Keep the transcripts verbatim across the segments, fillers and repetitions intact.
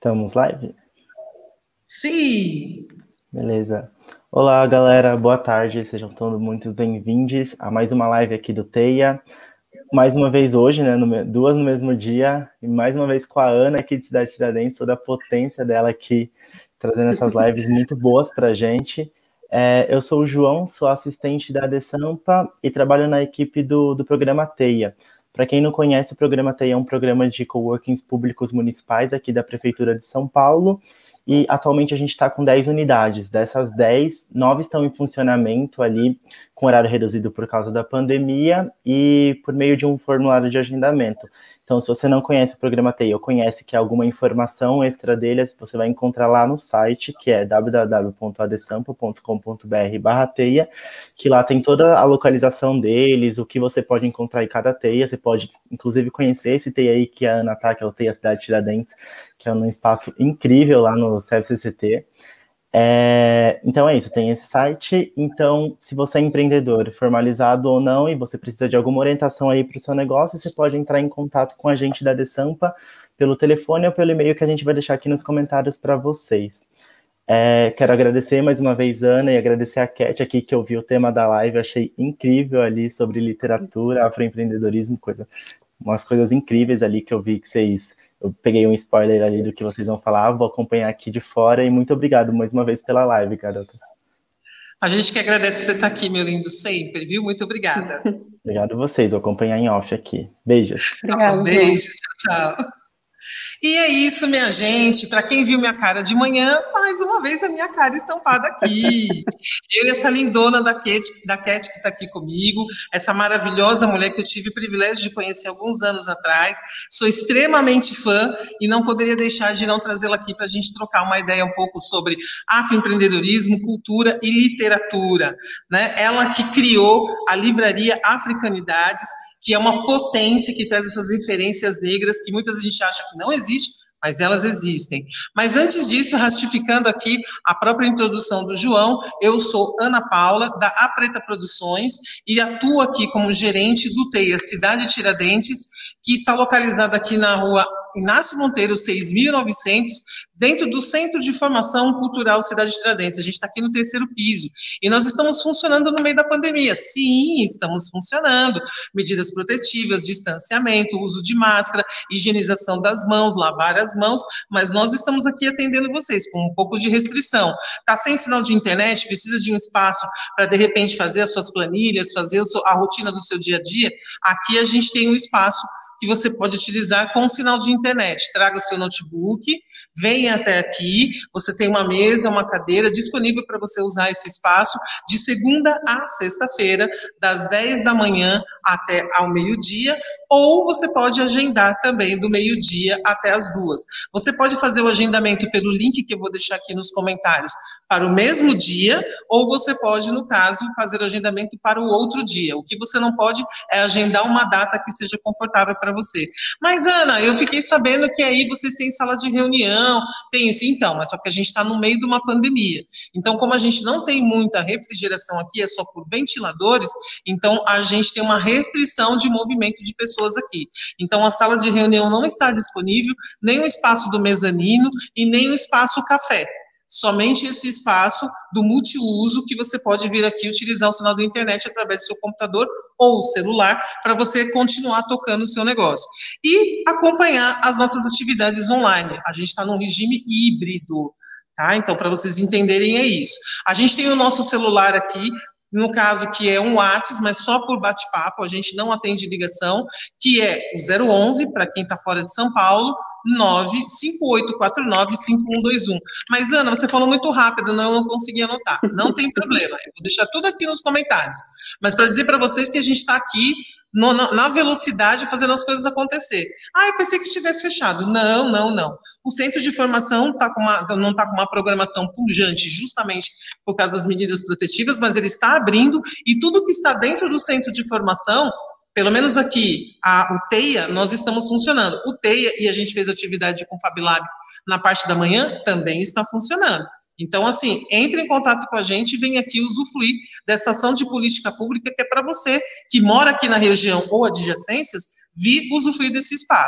Estamos live? Sim! Beleza. Olá, galera, boa tarde, sejam todos muito bem-vindos a mais uma live aqui do Teia. Mais uma vez hoje, né, no, duas no mesmo dia, e mais uma vez com a Ana aqui de Cidade Tiradentes, toda a potência dela aqui, trazendo essas lives muito boas pra gente. É, eu sou o João, sou assistente da ADESAMPA e trabalho na equipe do, do programa Teia. Para quem não conhece, o programa Teia é um programa de coworkings públicos municipais aqui da Prefeitura de São Paulo, e atualmente a gente está com dez unidades. Dessas dez, nove estão em funcionamento ali, com horário reduzido por causa da pandemia e por meio de um formulário de agendamento. Então, se você não conhece o programa Teia ou conhece que alguma informação extra deles, você vai encontrar lá no site, que é w w w ponto adesampa ponto com ponto b r barra teia, que lá tem toda a localização deles, o que você pode encontrar em cada teia. Você pode, inclusive, conhecer esse teia aí que a Ana tá, que é o Teia Cidade Tiradentes, que é um espaço incrível lá no C F C C T. É, então é isso, tem esse site. Então, se você é empreendedor formalizado ou não e você precisa de alguma orientação aí para o seu negócio, você pode entrar em contato com a gente da ADESAMPA pelo telefone ou pelo e-mail que a gente vai deixar aqui nos comentários para vocês. É, quero agradecer mais uma vez, Ana, e agradecer a Cat aqui, que eu vi o tema da live, achei incrível ali sobre literatura, afroempreendedorismo, coisa, umas coisas incríveis ali que eu vi que vocês... Eu peguei um spoiler ali do que vocês vão falar, vou acompanhar aqui de fora, e muito obrigado mais uma vez pela live, garotas. A gente que agradece por você estar aqui, meu lindo, sempre, viu? Muito obrigada. Obrigado a vocês, vou acompanhar em off aqui. Beijos. Obrigada, beijo, tchau, tchau. E é isso, minha gente. Para quem viu minha cara de manhã, mais uma vez a minha cara estampada aqui. Eu e essa lindona da Cat, da Cat que está aqui comigo, essa maravilhosa mulher que eu tive o privilégio de conhecer alguns anos atrás. Sou extremamente fã e não poderia deixar de não trazê-la aqui para a gente trocar uma ideia um pouco sobre afroempreendedorismo, cultura e literatura, né? Ela que criou a livraria Africanidades, que é uma potência que traz essas referências negras que muita gente acha que não existe, mas elas existem. Mas antes disso, ratificando aqui a própria introdução do João, eu sou Ana Paula, da A Preta Produções, e atuo aqui como gerente do Teia Cidade Tiradentes, que está localizada aqui na rua Inácio Monteiro, seis mil e novecentos, dentro do Centro de Formação Cultural Cidade Tiradentes. A gente está aqui no terceiro piso. E nós estamos funcionando no meio da pandemia. Sim, estamos funcionando. Medidas protetivas, distanciamento, uso de máscara, higienização das mãos, lavar as mãos, mas nós estamos aqui atendendo vocês com um pouco de restrição. Está sem sinal de internet, precisa de um espaço para, de repente, fazer as suas planilhas, fazer a rotina do seu dia a dia? Aqui a gente tem um espaço que você pode utilizar com o sinal de internet. Traga o seu notebook, venha até aqui, você tem uma mesa, uma cadeira disponível para você usar esse espaço de segunda a sexta-feira, das dez da manhã até ao meio-dia, ou você pode agendar também do meio-dia até as duas. Você pode fazer o agendamento pelo link que eu vou deixar aqui nos comentários para o mesmo dia, ou você pode, no caso, fazer o agendamento para o outro dia. O que você não pode é agendar uma data que seja confortável para você. Mas, Ana, eu fiquei sabendo que aí vocês têm sala de reunião, tem isso, então, mas só que a gente está no meio de uma pandemia. Então, como a gente não tem muita refrigeração aqui, é só por ventiladores, então a gente tem uma restrição de movimento de pessoas aqui. Então, a sala de reunião não está disponível, nem o espaço do mezanino e nem o espaço café. Somente esse espaço do multiuso que você pode vir aqui utilizar o sinal da internet através do seu computador ou celular para você continuar tocando o seu negócio. E acompanhar as nossas atividades online. A gente está num regime híbrido, tá? Então, para vocês entenderem, é isso. A gente tem o nosso celular aqui, no caso que é um WhatsApp, mas só por bate-papo, a gente não atende ligação, que é o zero onze, para quem está fora de São Paulo, nove cinco oito quatro nove cinco um dois um. Mas, Ana, você falou muito rápido, não, eu não consegui anotar. Não tem problema, eu vou deixar tudo aqui nos comentários. Mas para dizer para vocês que a gente está aqui no, na, na velocidade fazendo as coisas acontecer. Ah, eu pensei que estivesse fechado. Não, não, não. O centro de formação tá com uma, não está com uma programação pujante justamente por causa das medidas protetivas, mas ele está abrindo e tudo que está dentro do centro de formação, pelo menos aqui, a, o Teia, nós estamos funcionando. O Teia, e a gente fez atividade com o FabLab na parte da manhã, também está funcionando. Então, assim, entre em contato com a gente e vem aqui usufruir dessa ação de política pública que é para você, que mora aqui na região ou adjacências, vir usufruir desse espaço.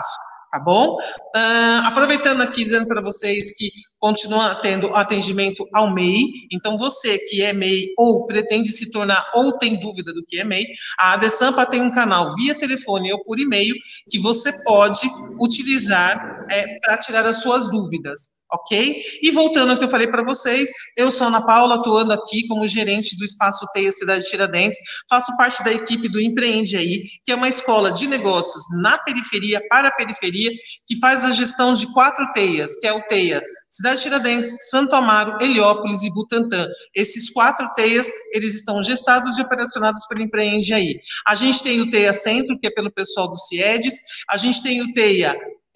tá bom? Uh, aproveitando aqui, dizendo para vocês que continua tendo atendimento ao M E I, então você que é M E I ou pretende se tornar ou tem dúvida do que é M E I, a ADESAMPA tem um canal via telefone ou por e-mail que você pode utilizar é, para tirar as suas dúvidas. Ok? E voltando ao que eu falei para vocês, eu sou Ana Paula, atuando aqui como gerente do Espaço Teia Cidade Tiradentes, faço parte da equipe do Empreende Aí, que é uma escola de negócios na periferia, para a periferia, que faz a gestão de quatro teias, que é o Teia Cidade Tiradentes, Santo Amaro, Heliópolis e Butantã. Esses quatro teias, eles estão gestados e operacionados pelo Empreende Aí. A gente tem o Teia Centro, que é pelo pessoal do CIEDES, a gente tem o Teia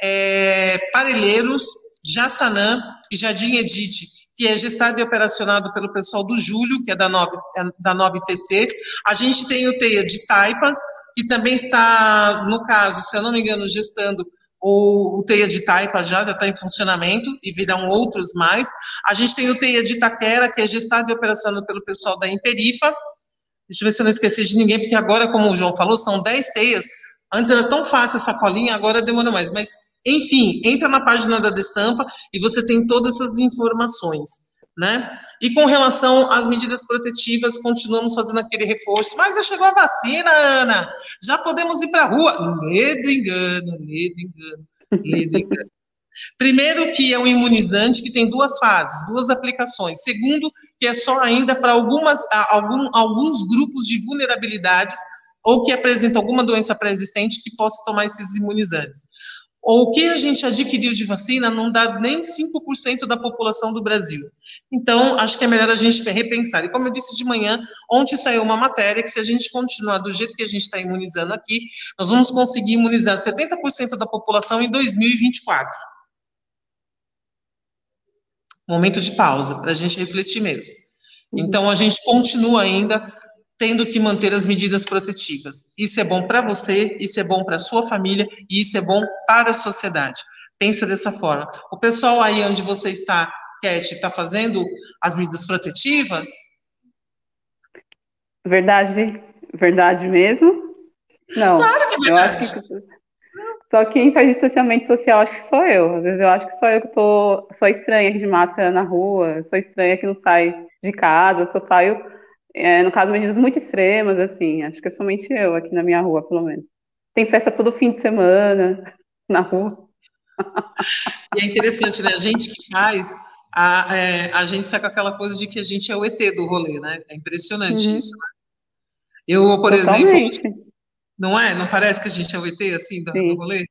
é, Parelheiros, Jaçanã e Jardim Edite, que é gestado e operacionado pelo pessoal do Júlio, que é da nove, da nove T C. A gente tem o Teia de Taipas, que também está, no caso, se eu não me engano, gestando o, o Teia de Taipa já, já está em funcionamento, e virão outros mais. A gente tem o Teia de Itaquera, que é gestado e operacionado pelo pessoal da Imperifa. Deixa eu ver se eu não esqueci de ninguém, porque agora, como o João falou, são dez teias. Antes era tão fácil essa colinha, agora demora mais, mas... Enfim, entra na página da ADESAMPA e você tem todas essas informações, né? E com relação às medidas protetivas, continuamos fazendo aquele reforço. Mas já chegou a vacina, Ana! Já podemos ir para a rua? Lê do engano, lê do engano, lê do engano. Primeiro, que é um imunizante que tem duas fases, duas aplicações. Segundo, que é só ainda para algumas, algum, alguns grupos de vulnerabilidades ou que apresentam alguma doença pré-existente que possa tomar esses imunizantes. O que a gente adquiriu de vacina não dá nem cinco por cento da população do Brasil. Então, acho que é melhor a gente repensar. E como eu disse de manhã, ontem saiu uma matéria que se a gente continuar do jeito que a gente está imunizando aqui, nós vamos conseguir imunizar setenta por cento da população em dois mil e vinte e quatro. Momento de pausa, para a gente refletir mesmo. Então, a gente continua ainda tendo que manter as medidas protetivas. Isso é bom para você, isso é bom para a sua família e isso é bom para a sociedade. Pensa dessa forma. O pessoal aí onde você está, Cat, está fazendo as medidas protetivas? Verdade, verdade mesmo? Não. Claro que é verdade. Eu acho que só quem faz distanciamento social, acho que sou eu. Às vezes eu acho que só eu que tô, sou estranha aqui de máscara na rua, sou estranha que não sai de casa, só saio... É, no caso, medidas muito extremas, assim, acho que é somente eu aqui na minha rua, pelo menos. Tem festa todo fim de semana, na rua. E é interessante, né, a gente que faz, a, é, a gente sai com aquela coisa de que a gente é o E T do rolê, né, é impressionante uhum. isso, né? Eu, por Totalmente. exemplo, não é? Não parece que a gente é o E T, assim, do, do rolê?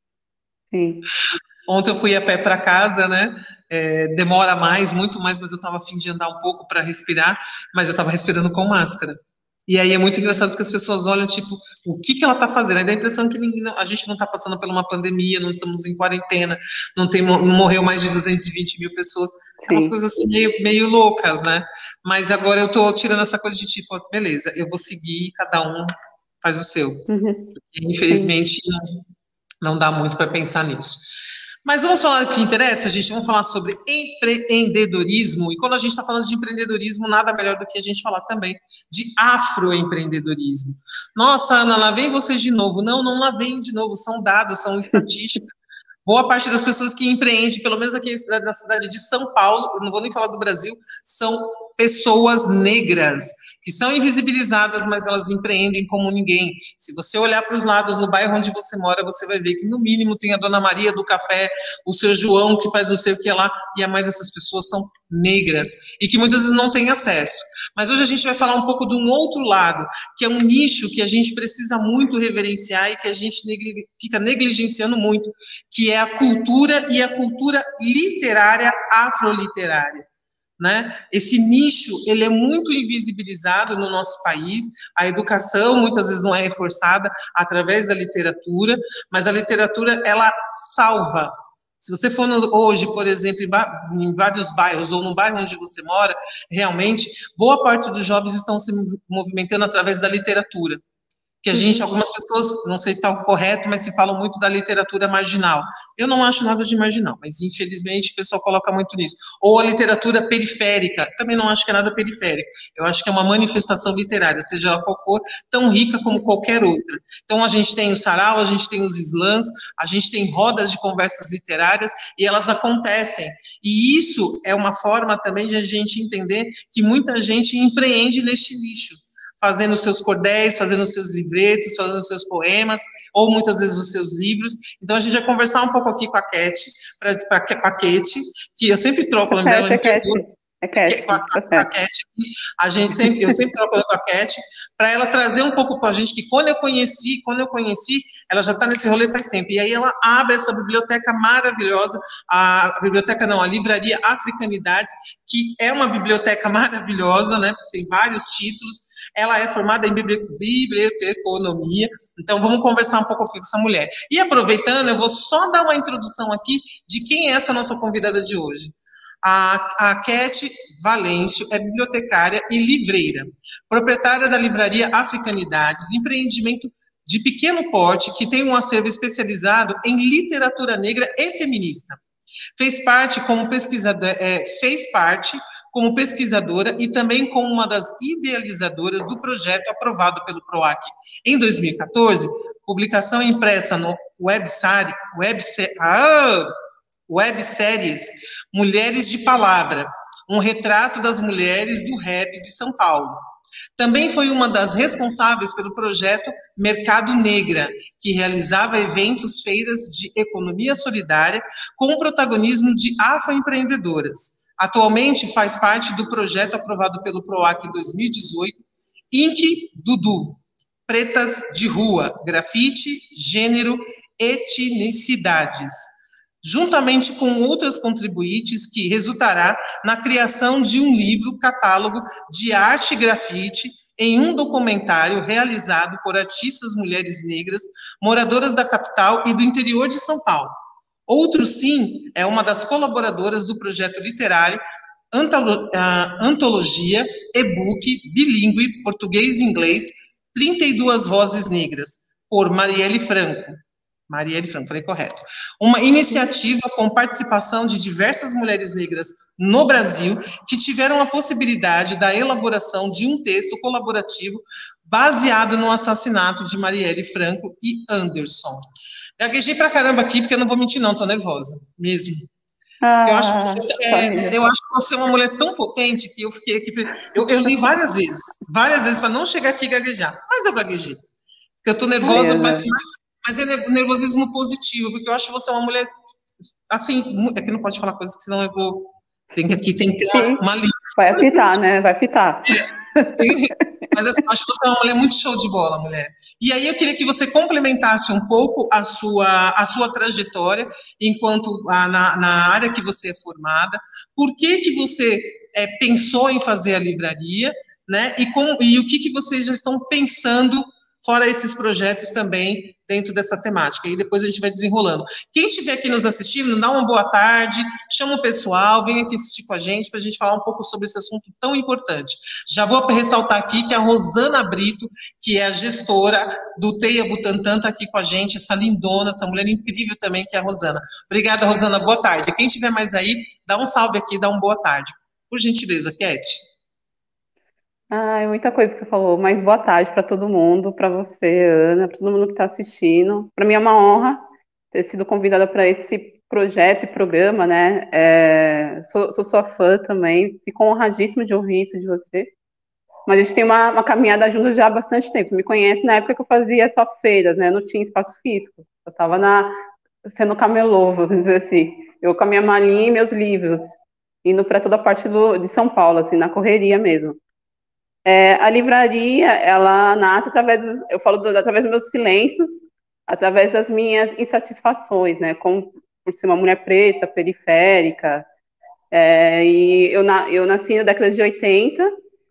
Sim. Ontem eu fui a pé para casa, né? É, demora mais, muito mais, mas eu estava a fim de andar um pouco para respirar, mas eu estava respirando com máscara. E aí é muito engraçado porque as pessoas olham, tipo, o que, que ela está fazendo? Aí dá a impressão que ninguém, a gente não está passando por uma pandemia, não estamos em quarentena, não, tem, não morreu mais de duzentas e vinte mil pessoas. É umas coisas assim meio, meio loucas, né? Mas agora eu estou tirando essa coisa de tipo, beleza, eu vou seguir, cada um faz o seu. Uhum. Porque, infelizmente, não, não dá muito para pensar nisso. Mas vamos falar do que interessa, gente, vamos falar sobre empreendedorismo, e quando a gente está falando de empreendedorismo, nada melhor do que a gente falar também de afroempreendedorismo. Nossa, Ana, lá vem vocês de novo. Não, não lá vem de novo, são dados, são estatísticas. Boa parte das pessoas que empreendem, pelo menos aqui na cidade de São Paulo, eu não vou nem falar do Brasil, são pessoas negras, que são invisibilizadas, mas elas empreendem como ninguém. Se você olhar para os lados no bairro onde você mora, você vai ver que no mínimo tem a Dona Maria do café, o seu João que faz não sei o que lá, e a maioria dessas pessoas são negras, e que muitas vezes não têm acesso. Mas hoje a gente vai falar um pouco de um outro lado, que é um nicho que a gente precisa muito reverenciar e que a gente negli- fica negligenciando muito, que é a cultura e a cultura literária afroliterária. Né? Esse nicho, ele é muito invisibilizado no nosso país, a educação muitas vezes não é reforçada através da literatura, mas a literatura, ela salva. Se você for no, hoje, por exemplo, em, em vários bairros, ou no bairro onde você mora, realmente, boa parte dos jovens estão se movimentando através da literatura. que a gente, algumas pessoas, não sei se está correto, mas se falam muito da literatura marginal. Eu não acho nada de marginal, mas infelizmente o pessoal coloca muito nisso. Ou a literatura periférica, também não acho que é nada periférico. Eu acho que é uma manifestação literária, seja ela qual for, tão rica como qualquer outra. Então a gente tem o sarau, a gente tem os slams, a gente tem rodas de conversas literárias, e elas acontecem. E isso é uma forma também de a gente entender que muita gente empreende neste nicho, fazendo os seus cordéis, fazendo os seus livretos, fazendo os seus poemas, ou muitas vezes os seus livros. Então, a gente vai conversar um pouco aqui com a Cat, para a Kate, que eu sempre troco o nome dela. É Cat, é Cat, com a, com a Cat, a gente sempre, eu sempre troco com a Cat, para ela trazer um pouco para a gente, que quando eu conheci, quando eu conheci, ela já está nesse rolê faz tempo, e aí ela abre essa biblioteca maravilhosa, a, a biblioteca não, a livraria Africanidades, que é uma biblioteca maravilhosa, né, tem vários títulos. Ela é formada em biblioteconomia, então vamos conversar um pouco com essa mulher. E aproveitando, eu vou só dar uma introdução aqui de quem é essa nossa convidada de hoje. A, a Cat Valêncio é bibliotecária e livreira, proprietária da livraria Africanidades, empreendimento de pequeno porte que tem um acervo especializado em literatura negra e feminista. Fez parte como pesquisadora, é, fez parte como pesquisadora e também como uma das idealizadoras do projeto aprovado pelo PROAC em dois mil e quatorze, publicação impressa no website, webse, ah, webséries Mulheres de Palavra, um retrato das mulheres do rap de São Paulo. Também foi uma das responsáveis pelo projeto Mercado Negra, que realizava eventos, feiras de economia solidária com o protagonismo de afroempreendedoras. Atualmente faz parte do projeto aprovado pelo PROAC em dois mil e dezoito, Ink Dudu, Pretas de Rua, Grafite, Gênero, Etnicidades, juntamente com outras contribuintes, que resultará na criação de um livro catálogo de arte e grafite em um documentário realizado por artistas mulheres negras, moradoras da capital e do interior de São Paulo. Outro Sim é uma das colaboradoras do projeto literário Antolo- uh, Antologia e-book bilíngue português e inglês, trinta e duas Vozes Negras, por Marielle Franco. Marielle Franco, falei correto. Uma iniciativa com participação de diversas mulheres negras no Brasil, que tiveram a possibilidade da elaboração de um texto colaborativo baseado no assassinato de Marielle Franco e Anderson. Gaguejei pra caramba aqui, porque eu não vou mentir não, tô nervosa, mesmo. Ah, eu, acho que você, é, eu acho que você é uma mulher tão potente que eu fiquei aqui, eu, eu li várias vezes, várias vezes, para não chegar aqui e gaguejar, mas eu gaguejei, porque eu tô nervosa, Ai, mas, mas, mas é nervosismo positivo, porque eu acho que você é uma mulher, assim, é que não pode falar coisas que senão eu vou, tem que aqui, tem que ter uma, uma linha. Vai apitar, né, vai apitar. Mas assim, acho que você é uma mulher muito show de bola, mulher. E aí eu queria que você complementasse um pouco a sua, a sua trajetória enquanto a, na, na área que você é formada, por que que você é, pensou em fazer a livraria, né? E, com, e o que que vocês já estão pensando, fora esses projetos também, dentro dessa temática. E depois a gente vai desenrolando. Quem estiver aqui nos assistindo, dá uma boa tarde, chama o pessoal, vem aqui assistir com a gente, para a gente falar um pouco sobre esse assunto tão importante. Já vou ressaltar aqui que a Rosana Brito, que é a gestora do Teia Butantan, está aqui com a gente, essa lindona, essa mulher incrível também, que é a Rosana. Obrigada, Rosana, boa tarde. Quem estiver mais aí, dá um salve aqui, dá uma boa tarde. Por gentileza, Cat. Ah, é muita coisa que você falou, mas boa tarde para todo mundo, para você, Ana, para todo mundo que está assistindo. Para mim é uma honra ter sido convidada para esse projeto e programa, né? É, sou, sou sua fã também, fico honradíssima de ouvir isso de você. Mas a gente tem uma, uma caminhada juntos já há bastante tempo. Você me conhece na época que eu fazia só feiras, né? Eu não tinha espaço físico. Eu estava na sendo camelô, vou dizer assim. Eu com a minha malinha e meus livros, indo para toda a parte do, de São Paulo, assim, na correria mesmo. É, a livraria, ela nasce através, dos, eu falo, do, através dos meus silêncios, através das minhas insatisfações, né, como por ser uma mulher preta, periférica, é, e eu, na, eu nasci na década de oitenta,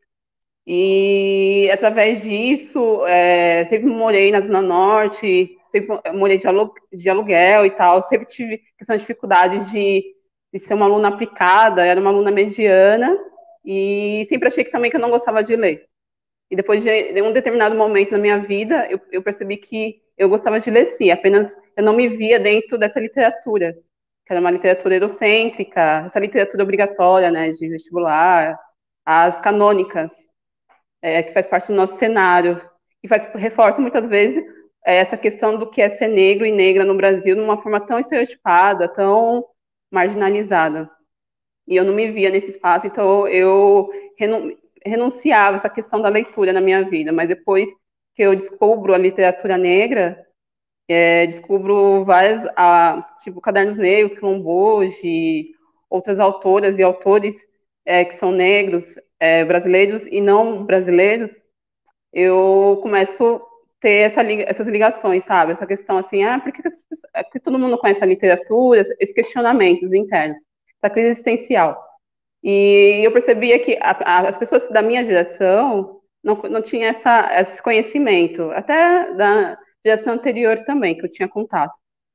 e através disso, é, sempre morei na Zona Norte, sempre morei de, alu, de aluguel e tal, sempre tive questão de dificuldade de, de ser uma aluna aplicada, era uma aluna mediana, e sempre achei que também que eu não gostava de ler. E depois de, de um determinado momento na minha vida, eu, eu percebi que eu gostava de ler sim, apenas eu não me via dentro dessa literatura, que era uma literatura eurocêntrica, essa literatura obrigatória, né, de vestibular, as canônicas, é, que faz parte do nosso cenário, e faz, reforça muitas vezes é, essa questão do que é ser negro e negra no Brasil, de uma forma tão estereotipada, tão marginalizada. E eu não me via nesse espaço, então eu renun renunciava essa questão da leitura na minha vida, mas depois que eu descubro a literatura negra, é, descubro várias, a, tipo, Cadernos Negros, Quilombos, de outras autoras e autores é, que são negros, é, brasileiros e não brasileiros, eu começo a ter essa, essas ligações, sabe? Essa questão assim, ah, por que, que, é que todo mundo conhece a literatura? Esses questionamentos internos, essa crise existencial. E eu percebia que a, a, as pessoas da minha geração não, não tinham essa, esse conhecimento, até da geração anterior também, que eu tinha contato.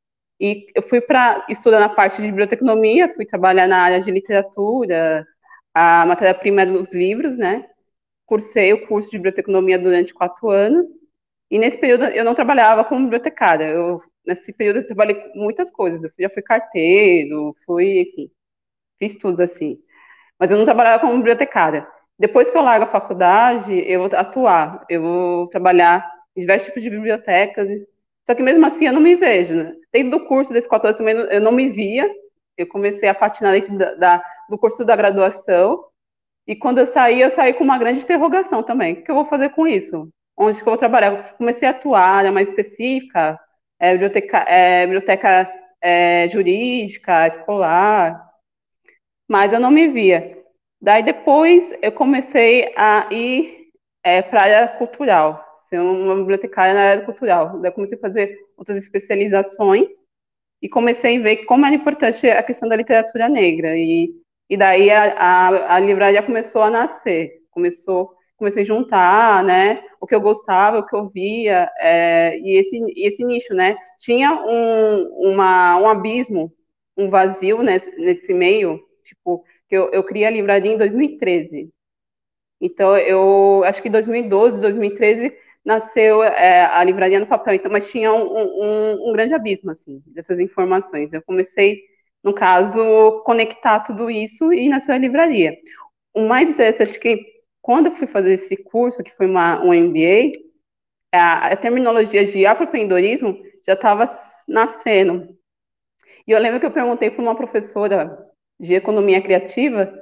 E eu fui para estudar na parte de biblioteconomia, fui trabalhar na área de literatura, a matéria-prima dos livros, né? Cursei o curso de biblioteconomia durante quatro anos, e nesse período eu não trabalhava como bibliotecária. Eu, nesse período eu trabalhei com muitas coisas, eu já fui carteiro, fui, enfim, fiz tudo assim. Mas eu não trabalhava como bibliotecária. Depois que eu largo a faculdade, eu vou atuar, eu vou trabalhar em diversos tipos de bibliotecas, só que mesmo assim eu não me vejo, né? Dentro do curso desse quatro anos também eu não me via, eu comecei a patinar dentro da, da, do curso da graduação, e quando eu saí, eu saí com uma grande interrogação também. O que eu vou fazer com isso? Onde que eu vou trabalhar? Comecei a atuar, área mais específica, é, biblioteca, é, biblioteca é, jurídica, escolar, mas eu não me via. Daí depois eu comecei a ir é, para a área cultural, ser uma bibliotecária na área cultural. Daí eu comecei a fazer outras especializações e comecei a ver como era importante a questão da literatura negra. E, e daí a, a, a livraria começou a nascer, começou, comecei a juntar, né, o que eu gostava, o que eu via, é, e, esse, e esse nicho, né, tinha um, uma, um abismo, um vazio nesse, nesse meio, tipo, que eu, eu criei a livraria em dois mil e treze. Então, eu acho que em dois mil e doze, dois mil e treze nasceu é, a livraria no papel, então, mas tinha um, um, um grande abismo, assim, dessas informações. Eu comecei, no caso, conectar tudo isso e nasceu a livraria. O mais interessante é que, quando eu fui fazer esse curso, que foi uma, um M B A, a, a terminologia de afroempreendedorismo já estava nascendo. E eu lembro que eu perguntei para uma professora de economia criativa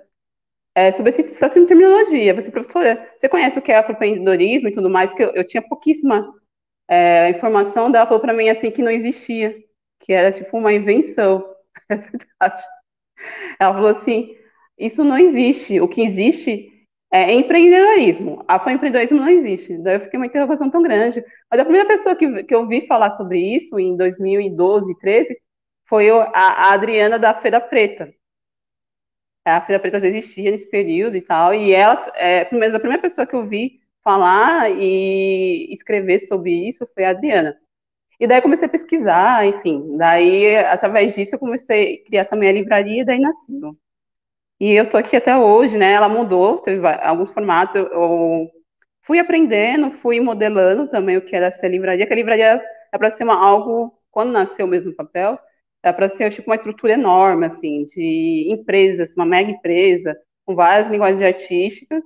é, sobre essa terminologia. Você, professora, você conhece o que é afroempreendedorismo e tudo mais? Que eu, eu tinha pouquíssima é, informação, dela falou para mim assim que não existia, que era tipo uma invenção. É verdade. Ela falou assim, isso não existe, o que existe é empreendedorismo, afroempreendedorismo não existe. Daí eu fiquei uma interrogação tão grande. Mas a primeira pessoa que, que eu vi falar sobre isso, em dois mil e doze, treze, foi a, a Adriana da Feira Preta. A Feira Preta já existia nesse período e tal, e ela, é, a primeira pessoa que eu vi falar e escrever sobre isso foi a Adriana. E daí eu comecei a pesquisar, enfim, daí, através disso, eu comecei a criar também a livraria, e daí nasceu. E eu tô aqui até hoje, né, ela mudou, teve alguns formatos, eu, eu fui aprendendo, fui modelando também o que era ser livraria, que a livraria é para ser uma, algo, quando nasceu mesmo o papel, é para ser tipo uma estrutura enorme, assim, de empresas, uma mega empresa, com várias linguagens artísticas,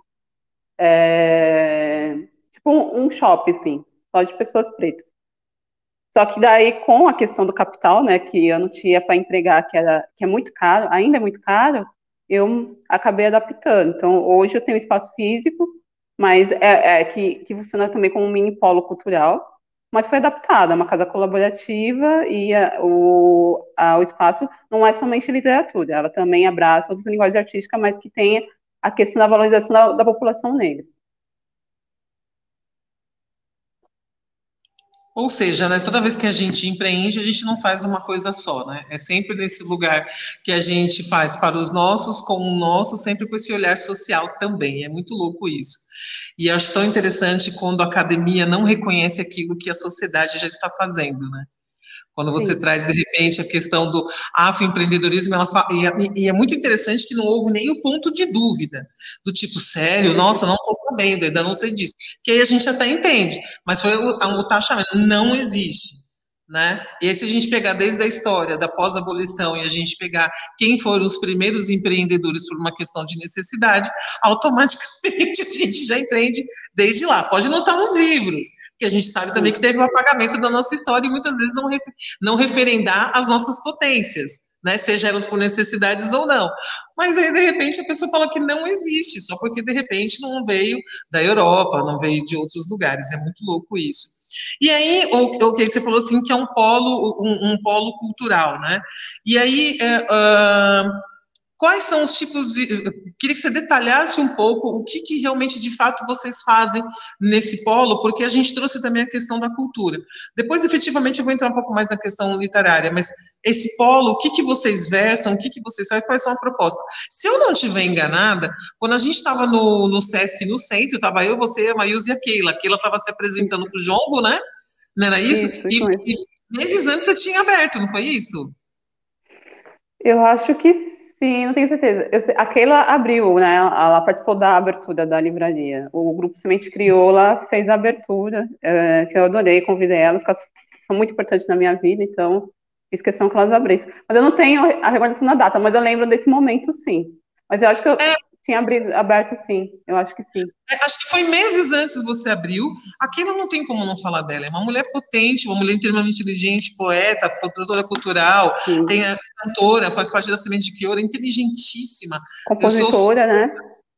é, tipo um, um shopping, assim, só de pessoas pretas. Só que daí, com a questão do capital, né, que eu não tinha para empregar, que, era, que é muito caro, ainda é muito caro, eu acabei adaptando. Então, hoje eu tenho um espaço físico, mas é, é que, que funciona também como um mini polo cultural, mas foi adaptado, é uma casa colaborativa e a, o, a, o espaço não é somente literatura, ela também abraça outras linguagens artísticas, mas que tem a questão da valorização da, da população negra. Ou seja, né, toda vez que a gente empreende, a gente não faz uma coisa só, né? É sempre nesse lugar que a gente faz para os nossos, com o nosso, sempre com esse olhar social também. É muito louco isso. E acho tão interessante quando a academia não reconhece aquilo que a sociedade já está fazendo, né? Quando você Sim. traz, de repente, a questão do afroempreendedorismo, ela fa... e, é, e é muito interessante que não houve nenhum ponto de dúvida, do tipo, sério, nossa, não estou sabendo, ainda não sei disso. Que aí a gente até entende, mas foi o, o taxamento, não existe. Né? E aí, se a gente pegar desde a história da pós-abolição e a gente pegar quem foram os primeiros empreendedores por uma questão de necessidade, automaticamente a gente já entende desde lá. Pode não estar nos livros, que a gente sabe também que teve o apagamento da nossa história e muitas vezes não, refer não referendar as nossas potências, né? Seja elas por necessidades ou não. Mas aí, de repente, a pessoa fala que não existe, só porque, de repente, não veio da Europa, não veio de outros lugares. É muito louco isso. E aí, o, o que você falou assim, que é um polo, um, um polo cultural, né? E aí, é, uh, quais são os tipos de... Eu queria que você detalhasse um pouco o que, que realmente, de fato, vocês fazem nesse polo, porque a gente trouxe também a questão da cultura. Depois, efetivamente, eu vou entrar um pouco mais na questão literária, mas esse polo, o que, que vocês versam, o que, que vocês fazem, quais são a proposta? Se eu não estiver enganada, quando a gente estava no, no Sesc, no centro, estava eu, você, a Maísa e a Keila. A Keila estava se apresentando para o Jongo, né? Não era isso? Isso, E, isso mesmo. e meses antes você tinha aberto, não foi isso? Eu acho que sim, não tenho certeza. Eu sei, a Keila abriu, né? Ela participou da abertura da livraria. O Grupo Semente Crioula fez a abertura, é, que eu adorei, convidei elas, que elas são muito importantes na minha vida, então fiz questão que elas abrissem. Mas eu não tenho a recordação da data, mas eu lembro desse momento, sim. Mas eu acho que eu É, tinha abrido, aberto, sim. Eu acho que sim. É, acho que foi meses antes você abriu. Aquilo não tem como não falar dela. É uma mulher potente, uma mulher extremamente inteligente, poeta, produtora cultural, Sim. tem a cantora, faz parte da Semente de Crioulo, é inteligentíssima. Eu sou Compositora, né?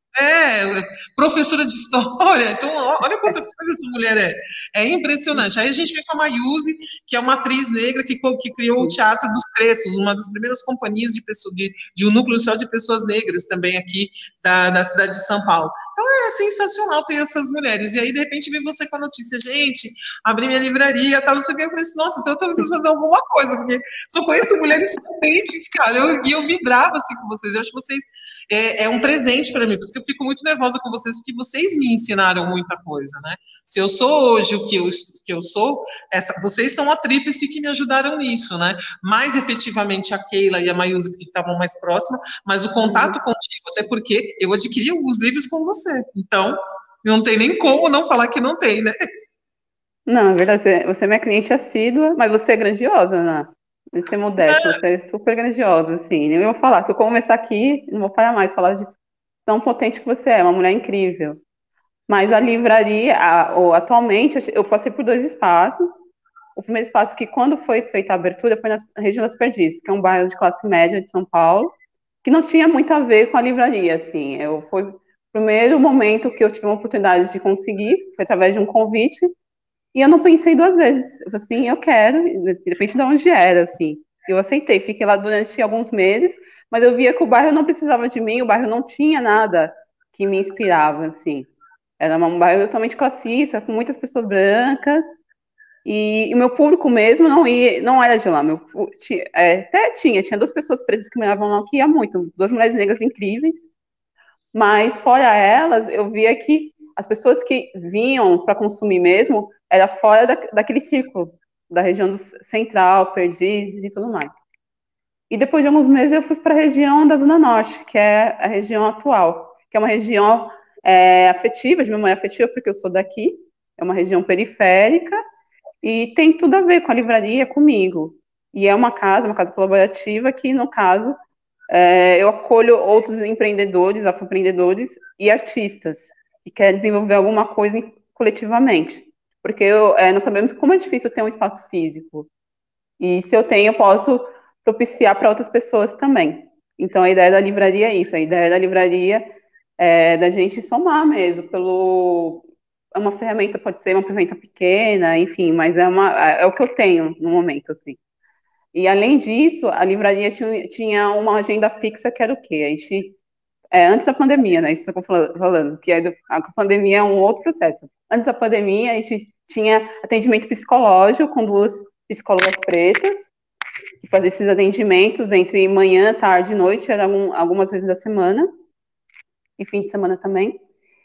é, professora de história, então olha quantas coisas essa mulher é. É impressionante. Aí a gente vem com a Mayuse, que é uma atriz negra que, que criou o Teatro dos Crestos, uma das primeiras companhias de, pessoa, de, de um núcleo só de pessoas negras também aqui da, da cidade de São Paulo. Então é sensacional ter essas mulheres. E aí, de repente, vem você com a notícia, gente, abri minha livraria, tal, não sei o que. Eu falei assim, nossa, então eu preciso fazer alguma coisa, porque só conheço mulheres potentes, cara. Eu, e eu vibrava assim com vocês. Eu acho que vocês é, é um presente para mim, por isso que eu fico muito nervosa com vocês, porque vocês me ensinaram muita coisa, né? Se eu sou hoje o que eu, que eu sou, essa, vocês são a tríplice que me ajudaram nisso, né? Mais efetivamente a Keila e a Mayusa, que estavam mais próximas, mas o contato uhum. contigo, até porque eu adquiri os livros com você, então não tem nem como não falar que não tem, né? Não, é verdade, você, você é minha cliente assídua, mas você é grandiosa, né? Você é modesta, você é super grandiosa, assim. Eu vou falar, se eu começar aqui, não vou parar mais, falar de tão potente que você é, uma mulher incrível. Mas a livraria, a, atualmente, eu passei por dois espaços. O primeiro espaço que, quando foi feita a abertura, foi na região das Perdizes, que é um bairro de classe média de São Paulo, que não tinha muito a ver com a livraria, assim. Eu, foi o primeiro momento que eu tive uma oportunidade de conseguir, foi através de um convite, e eu não pensei duas vezes. Eu falei assim, eu quero, depende de onde era, assim. Eu aceitei, fiquei lá durante alguns meses, mas eu via que o bairro não precisava de mim, o bairro não tinha nada que me inspirava, assim. Era um bairro totalmente classista, com muitas pessoas brancas, e o meu público mesmo não ia, não era de lá. Meu, tinha, é, até tinha, tinha duas pessoas pretas que moravam lá, que ia muito, duas mulheres negras incríveis, mas fora elas, eu via que as pessoas que vinham para consumir mesmo era fora da, daquele círculo, da região do Central, Perdizes e tudo mais. E depois de alguns meses eu fui para a região da Zona Norte, que é a região atual, que é uma região é, afetiva, de memória afetiva, porque eu sou daqui, é uma região periférica, e tem tudo a ver com a livraria, comigo. E é uma casa, uma casa colaborativa, que, no caso, é, eu acolho outros empreendedores, afroempreendedores e artistas, que querem desenvolver alguma coisa coletivamente. Porque eu, é, nós sabemos como é difícil ter um espaço físico. E se eu tenho, eu posso propiciar para outras pessoas também. Então, a ideia da livraria é isso. A ideia da livraria é da gente somar mesmo, pelo... É uma ferramenta, pode ser uma ferramenta pequena, enfim, mas é, uma, é o que eu tenho no momento, assim. E, além disso, a livraria tinha, tinha uma agenda fixa, que era o quê? A gente, é, antes da pandemia, né, isso que eu estou falando, que é do, a pandemia é um outro processo. Antes da pandemia, a gente tinha atendimento psicológico com duas psicólogas pretas, que faziam esses atendimentos entre manhã, tarde e noite, eram algumas vezes da semana, e fim de semana também.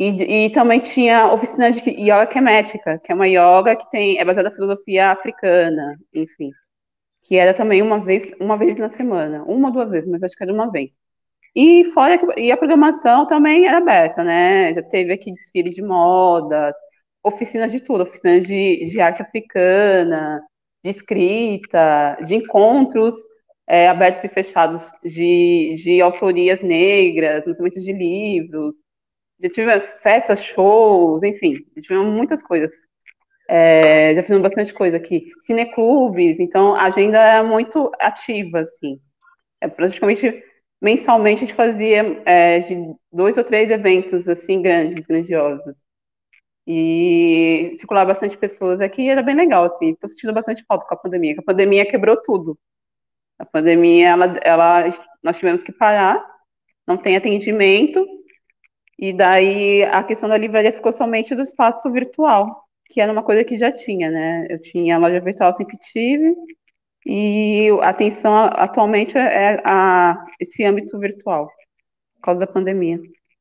E, e também tinha oficina de yoga kemética, que é uma yoga que tem, é baseada na filosofia africana, enfim, que era também uma vez, uma vez na semana, uma ou duas vezes, mas acho que era uma vez. E fora que- e a programação também era aberta, né? Já teve aqui desfile de moda, oficinas de tudo, oficinas de, de arte africana, de escrita, de encontros é, abertos e fechados de, de autorias negras, lançamentos de livros, já tive festas, shows, enfim, já tivemos muitas coisas. É, já fizemos bastante coisa aqui. Cineclubes, então a agenda é muito ativa, assim. É, praticamente mensalmente a gente fazia é, de dois ou três eventos, assim, grandes, grandiosos. E circular bastante pessoas aqui era bem legal, assim. Tô sentindo bastante falta com a pandemia, que a pandemia quebrou tudo. A pandemia, ela, ela, nós tivemos que parar, não tem atendimento, e daí a questão da livraria ficou somente do espaço virtual, que era uma coisa que já tinha, né? Eu tinha a loja virtual, sempre tive, e a atenção atualmente é a, esse âmbito virtual, por causa da pandemia.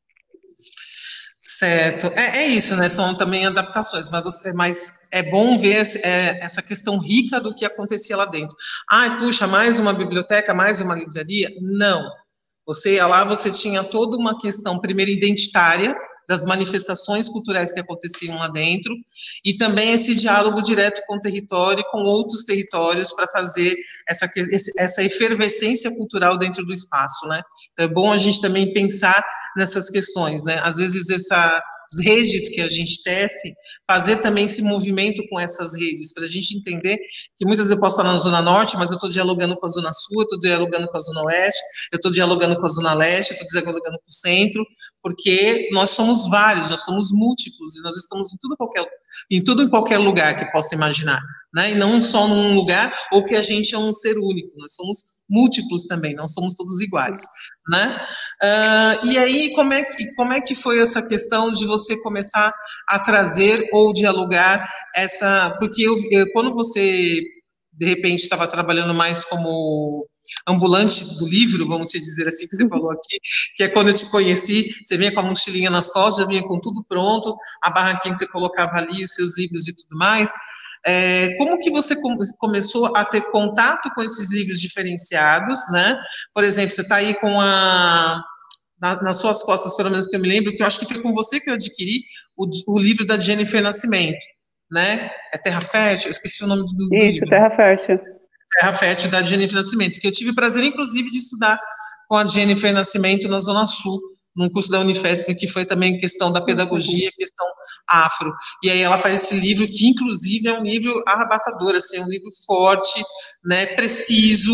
Certo, é, é isso, né? São também adaptações, mas, você, mas é bom ver esse, é, essa questão rica do que acontecia lá dentro. Ai, puxa, mais uma biblioteca, mais uma livraria? Não. Você ia lá, você tinha toda uma questão, primeiro, identitária, das manifestações culturais que aconteciam lá dentro, e também esse diálogo direto com o território e com outros territórios para fazer essa, essa efervescência cultural dentro do espaço, né? Então é bom a gente também pensar nessas questões, né? Às vezes essas redes que a gente tece, fazer também esse movimento com essas redes, para a gente entender que muitas vezes eu posso estar na Zona Norte, mas eu estou dialogando com a Zona Sul, eu estou dialogando com a Zona Oeste, eu estou dialogando com a Zona Leste, eu estou dialogando com o Centro, porque nós somos vários, nós somos múltiplos, e nós estamos em tudo, qualquer, em tudo em qualquer lugar que possa imaginar, né? E não só num lugar, ou que a gente é um ser único, nós somos múltiplos também, não somos todos iguais, né? Uh, e aí, como é, que, como é que foi essa questão de você começar a trazer ou dialogar essa... Porque eu, eu, quando você, de repente, estava trabalhando mais como ambulante do livro, vamos dizer assim, que você falou aqui, que é quando eu te conheci, você vinha com a mochilinha nas costas, já vinha com tudo pronto, a barraquinha que você colocava ali, os seus livros e tudo mais. É, como que você com, começou a ter contato com esses livros diferenciados, né? Por exemplo, você está aí com a... Na, nas suas costas, pelo menos que eu me lembro, que eu acho que foi com você que eu adquiri o, o livro da Jennifer Nascimento, né? É Terra Fértil, eu esqueci o nome do, do Isso, livro. Terra Fértil. Terra Fértil da Jennifer Nascimento, que eu tive o prazer, inclusive, de estudar com a Jennifer Nascimento na Zona Sul, num curso da Unifesp, que foi também questão da pedagogia, questão afro. E aí ela faz esse livro, que inclusive é um livro arrebatador, assim, é um livro forte, né, preciso,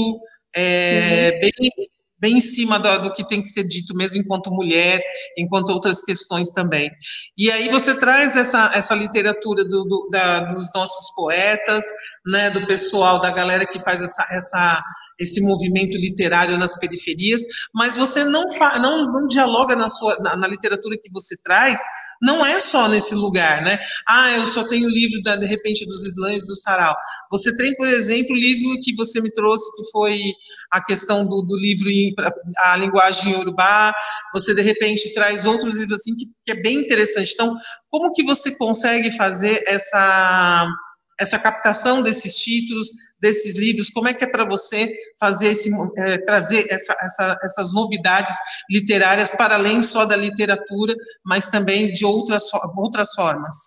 é, uhum. bem, bem em cima do, do que tem que ser dito mesmo enquanto mulher, enquanto outras questões também. E aí você traz essa, essa literatura do, do, da, dos nossos poetas, né, do pessoal, da galera que faz essa, essa, esse movimento literário nas periferias, mas você não, fa, não, não dialoga na, sua, na, na literatura que você traz, não é só nesse lugar, né? Ah, eu só tenho o livro, da, de repente, dos slams do Sarau. Você tem, por exemplo, o livro que você me trouxe, que foi a questão do, do livro, em, a linguagem iorubá, você, de repente, traz outros livros assim, que, que é bem interessante. Então, como que você consegue fazer essa... essa captação desses títulos, desses livros, como é que é para você fazer esse, é, trazer essa, essa, essas novidades literárias para além só da literatura, mas também de outras, outras formas?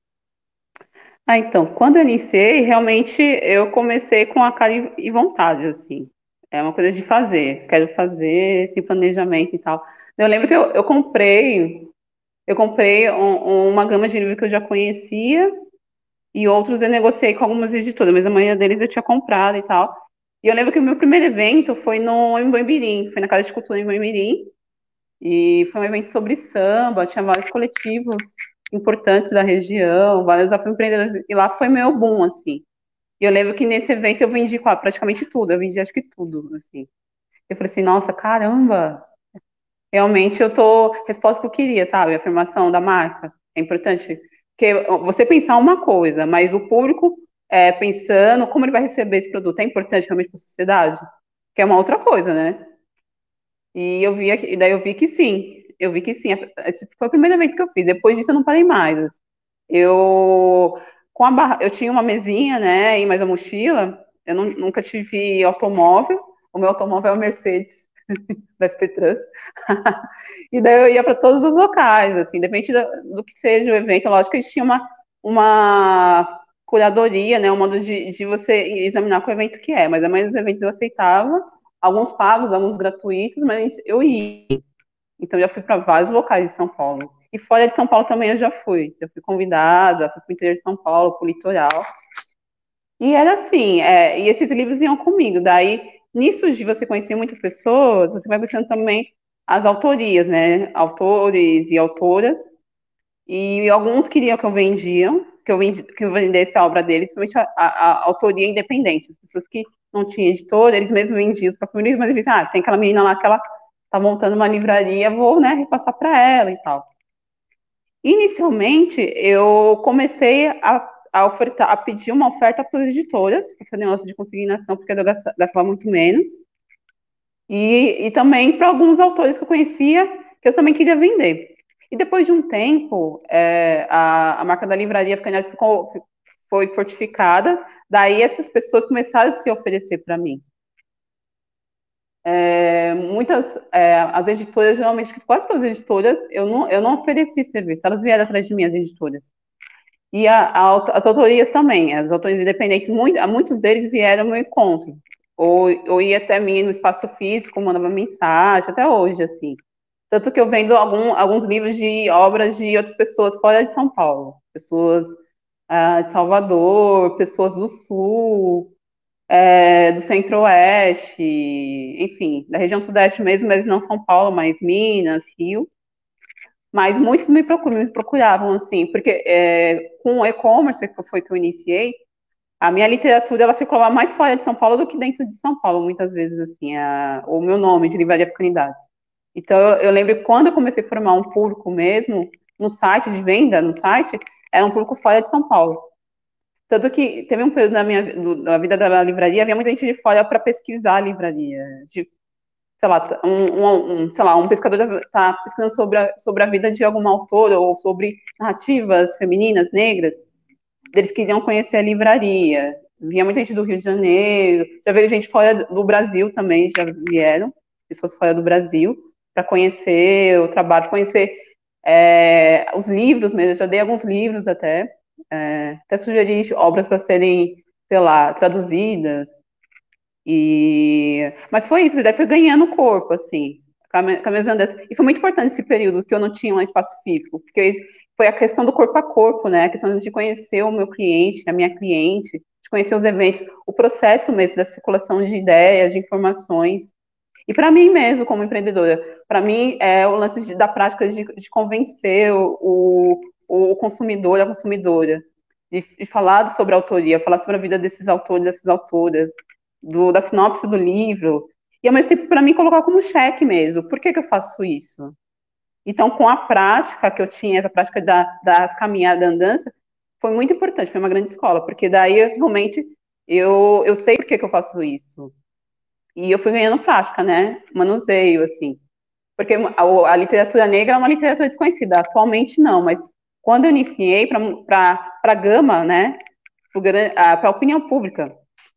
Ah, então, quando eu iniciei, realmente eu comecei com a cara e vontade, assim. É uma coisa de fazer, quero fazer esse planejamento e tal. Eu lembro que eu, eu comprei, eu comprei um, uma gama de livros que eu já conhecia, e outros eu negociei com algumas editoras, mas a maioria deles eu tinha comprado e tal. E eu lembro que o meu primeiro evento foi no em Boimirim, foi na Casa de Cultura em Boimirim, e foi um evento sobre samba, tinha vários coletivos importantes da região, vários afroempreendedores, e lá foi meu boom, assim. E eu lembro que nesse evento eu vendi praticamente tudo, eu vendi acho que tudo, assim. Eu falei assim, nossa, caramba, realmente eu tô, resposta que eu queria, sabe, a afirmação da marca, é importante, porque você pensar uma coisa, mas o público é, pensando como ele vai receber esse produto, é importante realmente para a sociedade, que é uma outra coisa, né? E eu vi aqui, e daí eu vi que sim, eu vi que sim, esse foi o primeiro evento que eu fiz. Depois disso, eu não parei mais. Eu, com a barra, eu tinha uma mesinha, né, e mais a mochila. Eu não, nunca tive automóvel. O meu automóvel é o Mercedes da S P Trans. E daí eu ia para todos os locais, assim, depende do, do que seja o evento. Lógico que a gente tinha uma, uma curadoria, né, um modo de, de você examinar qual evento que é, mas a maioria dos eventos eu aceitava, alguns pagos, alguns gratuitos, mas eu ia. Então, já fui para vários locais de São Paulo. E fora de São Paulo também eu já fui. Já fui convidada, fui para o interior de São Paulo, para o litoral. E era assim, é, e esses livros iam comigo. Daí, nisso de você conhecer muitas pessoas, você vai conhecendo também as autorias, né? Autores e autoras. E alguns queriam que eu vendia, que eu, vendi, que eu vendesse a obra deles, principalmente a, a, a autoria independente. As pessoas que não tinham editor, eles mesmos vendiam os próprios livros, mas eles diziam, ah, tem aquela menina lá que ela tá montando uma livraria, vou, né, repassar para ela e tal. Inicialmente, eu comecei a, a ofertar, a pedir uma oferta para as editoras, para fazer negócio de consignação, porque eu gastava muito menos. E, e também para alguns autores que eu conhecia, que eu também queria vender. E depois de um tempo, é, a, a marca da livraria Ficaniados ficou, foi fortificada, daí essas pessoas começaram a se oferecer para mim. É, muitas, é, as editoras, geralmente, quase todas as editoras, eu não, eu não ofereci serviço, elas vieram atrás de mim, as editoras. E a, a, as autorias também, as autorias independentes, muito, muitos deles vieram ao meu encontro, ou, ou ia até mim no espaço físico, mandava mensagem, até hoje, assim. Tanto que eu vendo algum, alguns livros de obras de outras pessoas fora de São Paulo, pessoas ah, de Salvador, pessoas do Sul, é, do Centro-Oeste, enfim, da região Sudeste mesmo, mas não São Paulo, mas Minas, Rio. Mas muitos me procuram, me procuravam, assim, porque é, com o e-commerce, que foi que eu iniciei, a minha literatura, ela circulava mais fora de São Paulo do que dentro de São Paulo, muitas vezes, assim, a, o meu nome de Livraria Afinidades. Então, eu, eu lembro que quando eu comecei a formar um público mesmo, no site de venda, no site, era um público fora de São Paulo. Tanto que teve um período na minha do, da vida da livraria, havia muita gente de fora para pesquisar a livraria. De, sei lá, um, um, um, sei lá, um pescador está pesquisando sobre a, sobre a vida de alguma autora ou sobre narrativas femininas, negras. Eles queriam conhecer a livraria. Vinha muita gente do Rio de Janeiro, já veio gente fora do Brasil também, já vieram, pessoas fora do Brasil, para conhecer o trabalho, conhecer é, os livros mesmo. Eu já dei alguns livros até. É, até sugeri obras para serem, sei lá, traduzidas. E... Mas foi isso, daí foi ganhando corpo, assim, com as minhas andanças. E foi muito importante esse período que eu não tinha um espaço físico, porque foi a questão do corpo a corpo, né? A questão de conhecer o meu cliente, a minha cliente, de conhecer os eventos, o processo mesmo da circulação de ideias, de informações. E para mim mesmo, como empreendedora, para mim é o lance de, da prática de, de convencer o, o, o consumidor, a consumidora, de, de falar sobre a autoria, falar sobre a vida desses autores, dessas autoras, do, da sinopse do livro, e ao mesmo tempo para mim colocar como cheque mesmo, por que, que eu faço isso? Então, com a prática que eu tinha, essa prática da, das caminhadas, da andança, foi muito importante, foi uma grande escola, porque daí realmente eu, eu sei por que, que eu faço isso. E eu fui ganhando prática, né? Manuseio, assim. Porque a, a literatura negra é uma literatura desconhecida. Atualmente, não, mas quando eu iniciei para a gama, né? Para a opinião pública,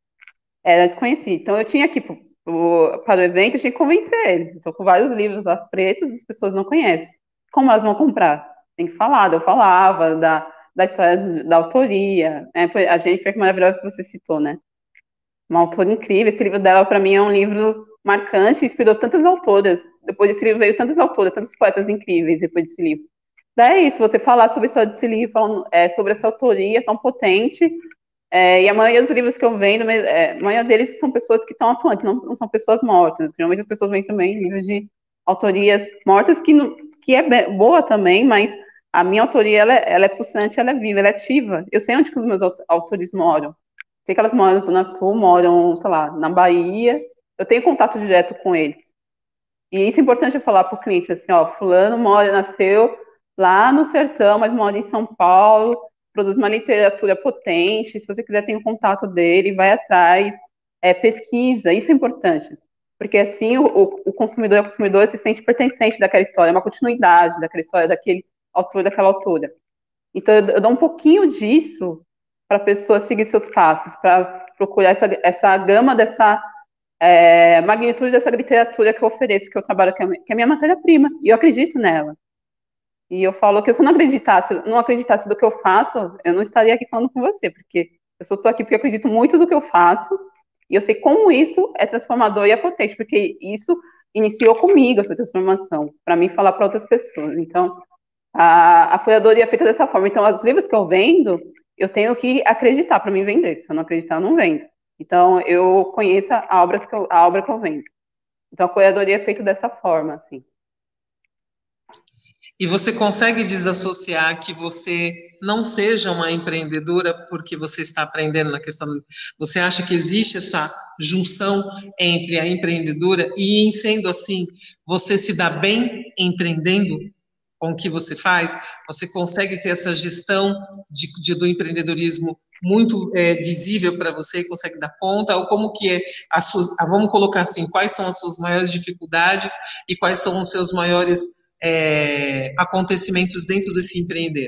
era desconhecido. Então, eu tinha que, para o evento, eu tinha que convencer ele. Estou com vários livros lá pretos, as pessoas não conhecem. Como elas vão comprar? Tem que falar. Eu falava da, da história da autoria. Né? A Jennifer, que maravilhosa que você citou, né? Uma autora incrível. Esse livro dela, para mim, é um livro marcante, inspirou tantas autoras. Depois desse livro veio tantas autoras, tantos poetas incríveis depois desse livro. Daí é isso, você falar sobre a história desse livro, falando, é, sobre essa autoria tão potente, é, e a maioria dos livros que eu vendo, é, a maioria deles são pessoas que estão atuantes, não, não são pessoas mortas. Geralmente as pessoas vêm também livros de autorias mortas, que, que é boa também, mas a minha autoria, ela, ela é pulsante, ela é viva, ela é ativa. Eu sei onde que os meus autores moram. Sei que elas moram na Zona Sul, moram, sei lá, na Bahia. Eu tenho contato direto com eles. E isso é importante eu falar para o cliente, assim, ó, fulano mora, nasceu lá no sertão, mas mora em São Paulo, produz uma literatura potente, se você quiser tem o contato dele, vai atrás, é, pesquisa, isso é importante. porque assim o, o consumidor e a consumidora se sente pertencente daquela história, é uma continuidade daquela história, daquele autor, daquela autora. Então, eu, eu dou um pouquinho disso para a pessoa seguir seus passos, para procurar essa, essa gama dessa é, magnitude dessa literatura que eu ofereço, que eu trabalho, que é, que é a minha matéria-prima, e eu acredito nela. E eu falo que se eu não acreditasse, não acreditasse do que eu faço, eu não estaria aqui falando com você, porque eu só estou aqui porque eu acredito muito do que eu faço, e eu sei como isso é transformador e é potente, porque isso iniciou comigo, essa transformação, para mim falar para outras pessoas. Então, a, a curadoria é feita dessa forma. Então, os livros que eu vendo, eu tenho que acreditar para me vender. Se eu não acreditar, eu não vendo. Então, eu conheço a, obras que eu, a obra que eu vendo. Então, a curadoria é feita dessa forma, assim. E você consegue desassociar que você não seja uma empreendedora porque você está aprendendo na questão... Você acha que existe essa junção entre a empreendedora e, em sendo assim, você se dá bem empreendendo com o que você faz? Você consegue ter essa gestão de, de, do empreendedorismo muito é, visível para você e consegue dar conta? Ou como que é as suas... Vamos colocar assim, quais são as suas maiores dificuldades e quais são os seus maiores... É, acontecimentos dentro desse empreender?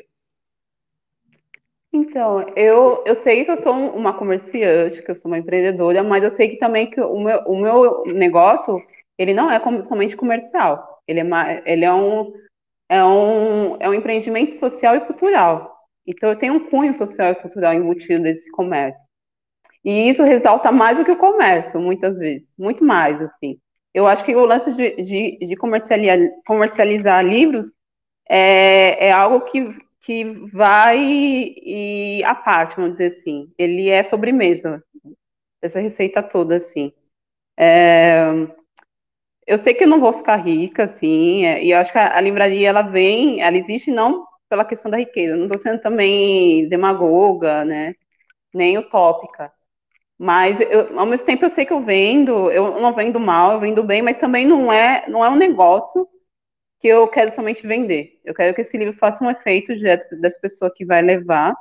Então, eu, eu sei que eu sou uma comerciante, que eu sou uma empreendedora, mas eu sei que também que o meu, o meu negócio, ele não é somente comercial, ele é, ele é, um, é, um, é um empreendimento social e cultural. Então, eu tenho um cunho social e cultural embutido desse comércio. E isso ressalta mais do que o comércio, muitas vezes, muito mais, assim. Eu acho que o lance de, de, de comercializar, comercializar livros é, é algo que, que vai e à parte, vamos dizer assim. Ele é sobremesa, essa receita toda, assim. É, eu sei que eu não vou ficar rica, assim, é, e eu acho que a, a livraria, ela vem, ela existe não pela questão da riqueza, não estou sendo também demagoga, né, nem utópica. Mas eu, ao mesmo tempo eu sei que eu vendo, eu não vendo mal, eu vendo bem, mas também não é, não é um negócio que eu quero somente vender. Eu quero que esse livro faça um efeito direto dessa pessoa que vai levar,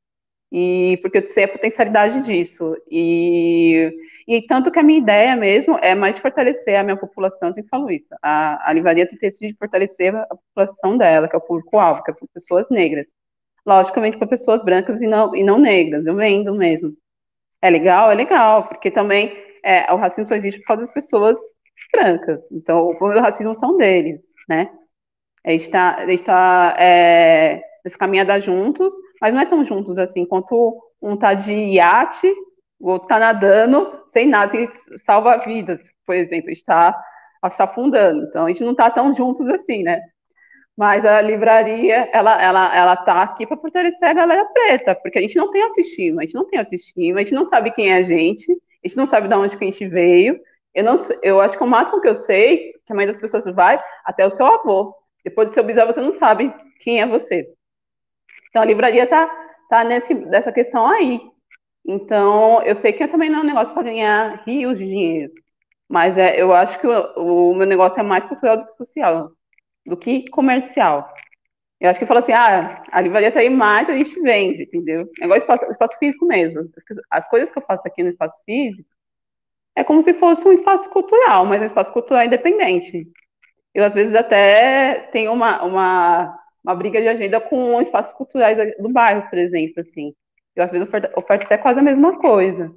e porque eu sei a potencialidade disso. E, e tanto que a minha ideia mesmo é mais de fortalecer a minha população, eu sempre falo isso. A, a livraria tem interesse de fortalecer a população dela, que é o público-alvo, que são pessoas negras. Logicamente para pessoas brancas e não, e não negras, eu vendo mesmo. É legal? É legal, porque também é, o racismo só existe por causa das pessoas brancas. Então, o problema do racismo são deles, né? A gente está tá, é, nessa caminhada juntos, mas não é tão juntos assim, enquanto um tá de iate, o outro tá nadando sem nada, sem salva-vidas, por exemplo, está se afundando. Então, a gente não está tão juntos assim, né? Mas a livraria, ela, ela, ela tá aqui para fortalecer a galera preta, porque a gente não tem autoestima, a gente não tem autoestima, a gente não sabe quem é a gente, a gente não sabe de onde que a gente veio. Eu, não, eu acho que o máximo que eu sei, que a maioria das pessoas vai, até o seu avô. Depois do seu bisavô, você não sabe quem é você. Então, a livraria tá, tá nesse, nessa questão aí. Então, eu sei que também não é um negócio para ganhar rios de dinheiro, mas é, eu acho que o, o meu negócio é mais cultural do que social, do que comercial. Eu acho que fala assim, ah, a livraria tá aí mais, a gente vende, entendeu? É igual espaço, espaço físico mesmo. As coisas que eu faço aqui no espaço físico é como se fosse um espaço cultural, mas é um espaço cultural independente. Eu, às vezes, até tenho uma, uma, uma briga de agenda com espaços culturais do bairro, por exemplo, assim. Eu, às vezes, oferto, oferto até quase a mesma coisa.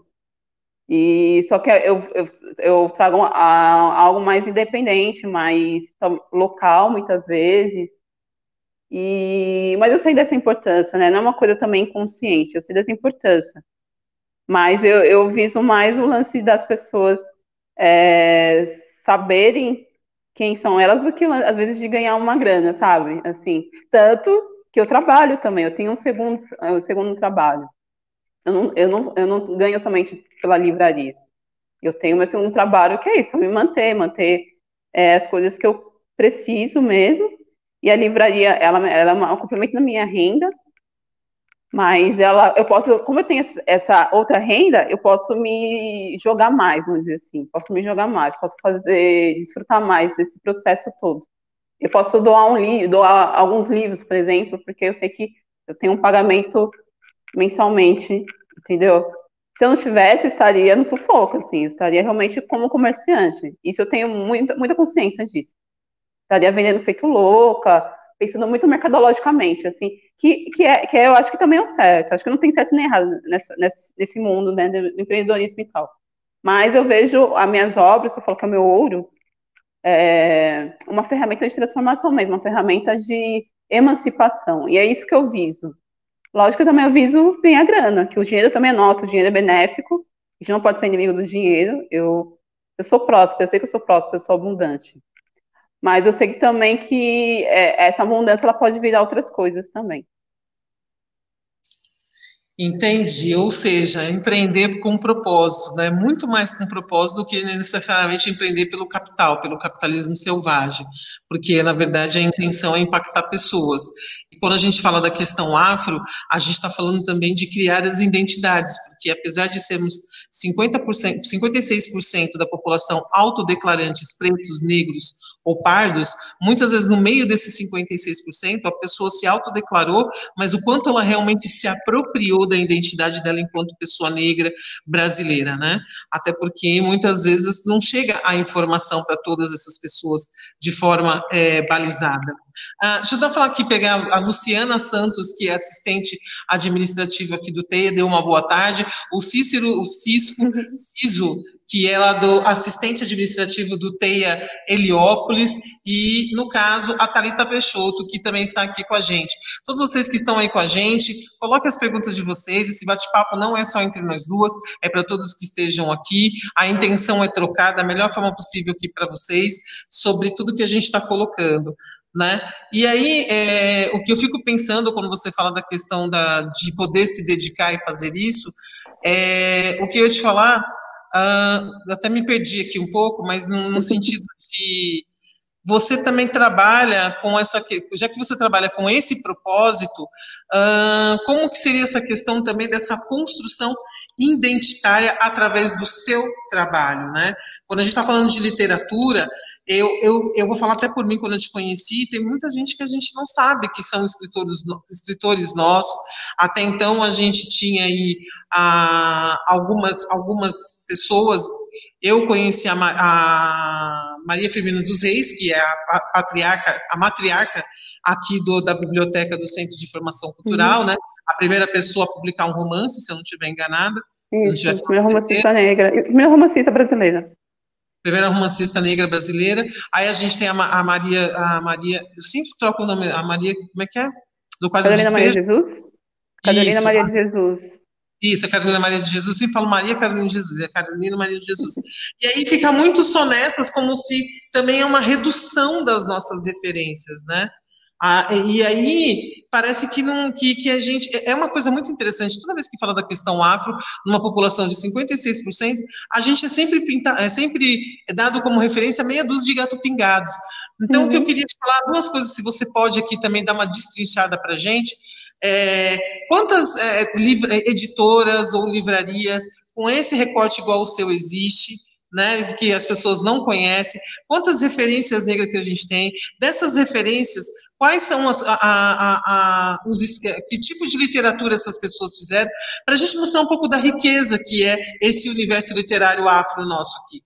E só que eu, eu, eu trago a, algo mais independente, mais local, muitas vezes. E, mas eu sei dessa importância, né? Não é uma coisa também inconsciente, eu sei dessa importância. Mas eu, eu viso mais o lance das pessoas é, saberem quem são elas do que, às vezes, de ganhar uma grana, sabe? Assim, tanto que eu trabalho também, eu tenho um segundo, um segundo trabalho. Eu não, eu, não, eu não ganho somente pela livraria. Eu tenho meu segundo trabalho, que é isso, para me manter, manter é, as coisas que eu preciso mesmo. E a livraria, ela, ela é um complemento da minha renda, mas ela, eu posso, como eu tenho essa outra renda, eu posso me jogar mais, vamos dizer assim, posso me jogar mais, posso fazer, desfrutar mais desse processo todo. Eu posso doar um livro, doar alguns livros, por exemplo, porque eu sei que eu tenho um pagamento mensalmente, entendeu? Se eu não tivesse, estaria no sufoco, assim, estaria realmente como comerciante. Isso eu tenho muita, muita consciência disso. Estaria vendendo feito louca, pensando muito mercadologicamente, assim, que, que, é, que é, eu acho que também é o certo. Acho que não tem certo nem errado nessa, nesse, nesse mundo, né, do empreendedorismo e tal. Mas eu vejo as minhas obras, que eu falo que é o meu ouro, é uma ferramenta de transformação mesmo, uma ferramenta de emancipação. E é isso que eu viso. Lógico que também eu viso ganhar grana, que o dinheiro também é nosso, o dinheiro é benéfico, a gente não pode ser inimigo do dinheiro. Eu, eu sou próspera, eu sei que eu sou próspera, eu sou abundante. Mas eu sei que também que é, essa abundância ela pode virar outras coisas também. Entendi, ou seja, empreender com propósito, né? Muito mais com propósito do que necessariamente empreender pelo capital, pelo capitalismo selvagem, porque na verdade a intenção é impactar pessoas. E quando a gente fala da questão afro, a gente está falando também de criar as identidades, porque apesar de sermos cinquenta por cento, cinquenta e seis por cento da população autodeclarantes pretos, negros ou pardos, muitas vezes no meio desses cinquenta e seis por cento a pessoa se autodeclarou, mas o quanto ela realmente se apropriou da identidade dela enquanto pessoa negra brasileira, né? Até porque muitas vezes não chega a informação para todas essas pessoas de forma é, balizada. Ah, deixa eu falar aqui, pegar a Luciana Santos, que é assistente administrativa aqui do TEIA, deu uma boa tarde. O Cícero, o Cisco, Ciso, que é lá do assistente administrativo do TEIA Heliópolis, e, no caso, a Thalita Peixoto, que também está aqui com a gente. Todos vocês que estão aí com a gente, coloquem as perguntas de vocês, esse bate-papo não é só entre nós duas, é para todos que estejam aqui, a intenção é trocar da melhor forma possível aqui para vocês, sobre tudo que a gente está colocando. Né? E aí, é, o que eu fico pensando quando você fala da questão da, de poder se dedicar e fazer isso, é, o que eu ia te falar, uh, eu até me perdi aqui um pouco, mas no, no sentido de você também trabalha com essa, já que você trabalha com esse propósito, uh, como que seria essa questão também dessa construção identitária através do seu trabalho, né? Quando a gente está falando de literatura, eu, eu, eu vou falar até por mim, quando eu te conheci, tem muita gente que a gente não sabe que são escritores, escritores nossos. Até então a gente tinha aí ah, algumas, algumas pessoas. Eu conheci a, a Maria Firmina dos Reis, que é a patriarca, a matriarca aqui do, da biblioteca do Centro de Formação Cultural, uhum. né? A primeira pessoa a publicar um romance, se eu não estiver enganada. Isso, a primeira romancista negra, primeira romancista brasileira. Primeira romancista negra brasileira. Aí a gente tem a, a Maria, a Maria, eu sempre troco o nome, a Maria, como é que é? Do quadro Carolina Maria de Jesus? Carolina Isso. Maria de Jesus. Isso, a Carolina Maria de Jesus, sempre falo Maria Carolina de Jesus, é Carolina Maria de Jesus. E aí fica muito só nessas, como se também é uma redução das nossas referências, né? Ah, e aí parece que, não, que, que a gente, é uma coisa muito interessante, toda vez que fala da questão afro, numa população de cinquenta e seis por cento, a gente é sempre, pinta, é sempre dado como referência meia dúzia de gato pingados. Então, uhum. o que eu queria te falar, duas coisas, se você pode aqui também dar uma destrinchada pra gente, é, quantas é, livra, editoras ou livrarias com esse recorte igual o seu existe, né, que as pessoas não conhecem, quantas referências negras que a gente tem, dessas referências, quais são as, a, a, a, os, que tipo de literatura essas pessoas fizeram, para a gente mostrar um pouco da riqueza que é esse universo literário afro nosso aqui.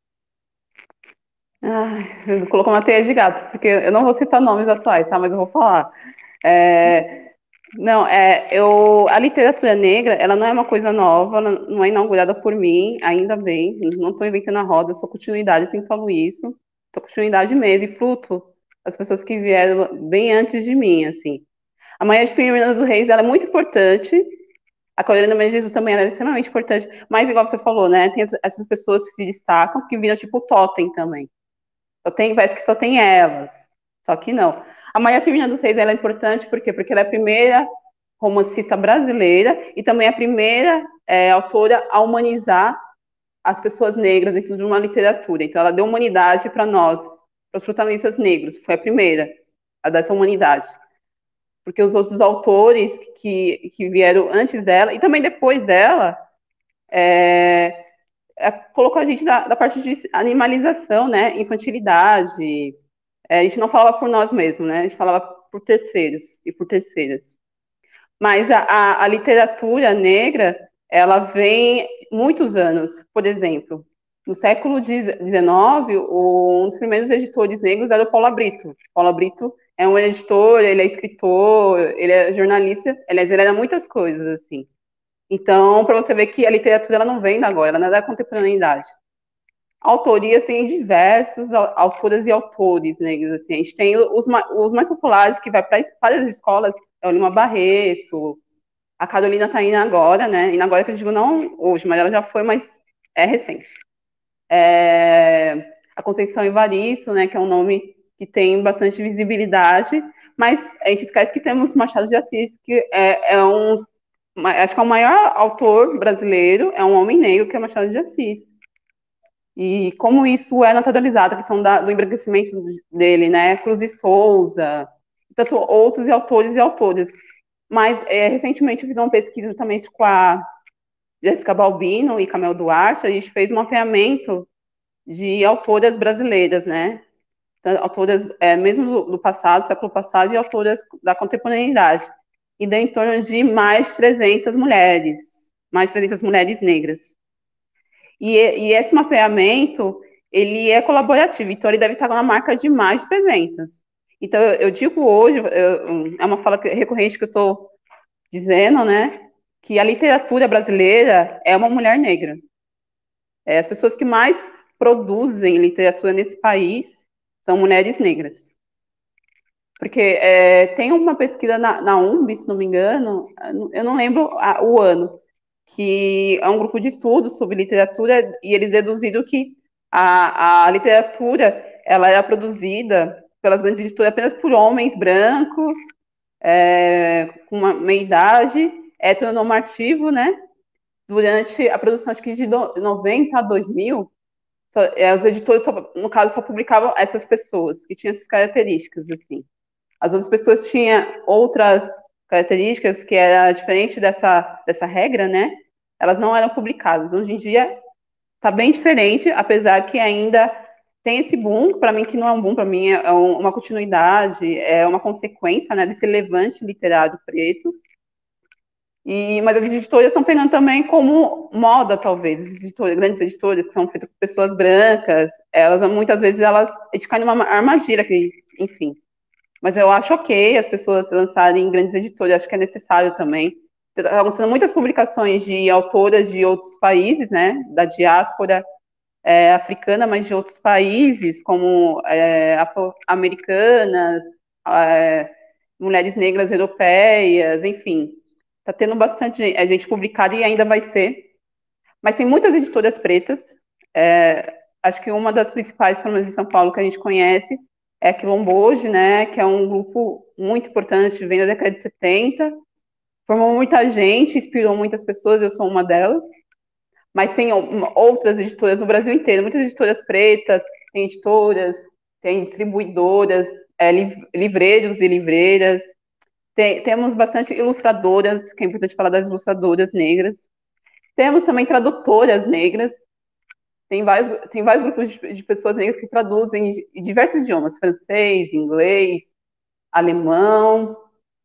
Ah, colocou uma teia de gato, porque eu não vou citar nomes atuais, tá, mas eu vou falar. É... Não, é, eu, a literatura negra, ela não é uma coisa nova, ela não é inaugurada por mim, ainda bem, não estou inventando a roda, sou continuidade, sempre falo isso, sou continuidade mesmo, e fruto das pessoas que vieram bem antes de mim, assim. A Maria de Firmina dos Reis, ela é muito importante, a Carolina Maria de Jesus também ela é extremamente importante, mas igual você falou, né, tem essas pessoas que se destacam, que viram tipo totem também, só tem, parece que só tem elas, só que não. A Maria Firmina dos Reis ela é importante por quê? Porque ela é a primeira romancista brasileira e também a primeira é, autora a humanizar as pessoas negras dentro de uma literatura. Então, ela deu humanidade para nós, para os protagonistas negros. Foi a primeira a dar essa humanidade. Porque os outros autores que, que vieram antes dela e também depois dela é, é, colocou a gente da, da parte de animalização, né? Infantilidade. É, a gente não falava por nós mesmos, né? A gente falava por terceiros e por terceiras. Mas a, a, a literatura negra, ela vem muitos anos. Por exemplo, no século dezenove, um dos primeiros editores negros era o Paulo Brito. Paulo Brito é um editor, ele é escritor, ele é jornalista, aliás, ele era muitas coisas, assim. Então, para você ver que a literatura ela não vem da agora, ela não é da contemporaneidade. Autorias tem diversos autoras e autores negros, assim. A gente tem os, os mais populares, que vai para várias escolas, é o Lima Barreto, a Carolina tá indo agora, né? Indo agora que eu digo não hoje, mas ela já foi, mas é recente. É, a Conceição Evaristo, né, que é um nome que tem bastante visibilidade, mas a gente esquece que temos Machado de Assis, que é, é um, acho que é o maior autor brasileiro, é um homem negro, que é Machado de Assis. E como isso é naturalizado, a questão da, do embranquecimento dele, né, Cruz e Souza, tanto outros autores e autoras. Mas, é, recentemente, eu fiz uma pesquisa justamente com a Jéssica Balbino e Camel Duarte, a gente fez um mapeamento de autoras brasileiras, né? Então, autoras, é, mesmo do, do passado, século passado, e autoras da contemporaneidade. E deu em torno de mais de trezentas mulheres, mais de trezentas mulheres negras. E, e esse mapeamento, ele é colaborativo, então ele deve estar na marca de mais de trezentas. Então, eu, eu digo hoje, eu, é uma fala recorrente que eu estou dizendo, né, que a literatura brasileira é uma mulher negra. É, as pessoas que mais produzem literatura nesse país são mulheres negras. Porque é, tem uma pesquisa na, na U M B, se não me engano, eu não lembro a, o ano, que é um grupo de estudos sobre literatura, e eles deduziram que a, a literatura ela era produzida pelas grandes editoras apenas por homens brancos, é, com uma meia-idade, heteronormativo, né? Durante a produção, acho que de noventa a dois mil, só, é, os editores, só, no caso, só publicavam essas pessoas, que tinham essas características, assim. As outras pessoas tinham outras características que era diferente dessa, dessa regra, né? Elas não eram publicadas. Hoje em dia está bem diferente, apesar que ainda tem esse boom, para mim que não é um boom, para mim é uma continuidade, é uma consequência, né, desse levante literário preto. E, mas as editoras estão pegando também como moda, talvez. As editoras, grandes editoras que são feitas por pessoas brancas, elas muitas vezes elas, eles caem numa armadilha, que, enfim. Mas eu acho ok as pessoas lançarem grandes editoras, acho que é necessário também. Estão acontecendo muitas publicações de autoras de outros países, né, da diáspora é, africana, mas de outros países, como é, afro-americanas, é, mulheres negras europeias, enfim. Está tendo bastante gente publicada e ainda vai ser. Mas tem muitas editoras pretas. É, acho que uma das principais, pelo menos em São Paulo, que a gente conhece é a Quilomboje, né, que é um grupo muito importante, vem da década de setenta. Formou muita gente, inspirou muitas pessoas, eu sou uma delas. Mas tem outras editoras no Brasil inteiro, muitas editoras pretas, tem editoras, tem distribuidoras, é, livreiros e livreiras. Tem, temos bastante ilustradoras, que é importante falar das ilustradoras negras. Temos também tradutoras negras. Tem vários, tem vários grupos de, de pessoas negras que traduzem em diversos idiomas, francês, inglês, alemão.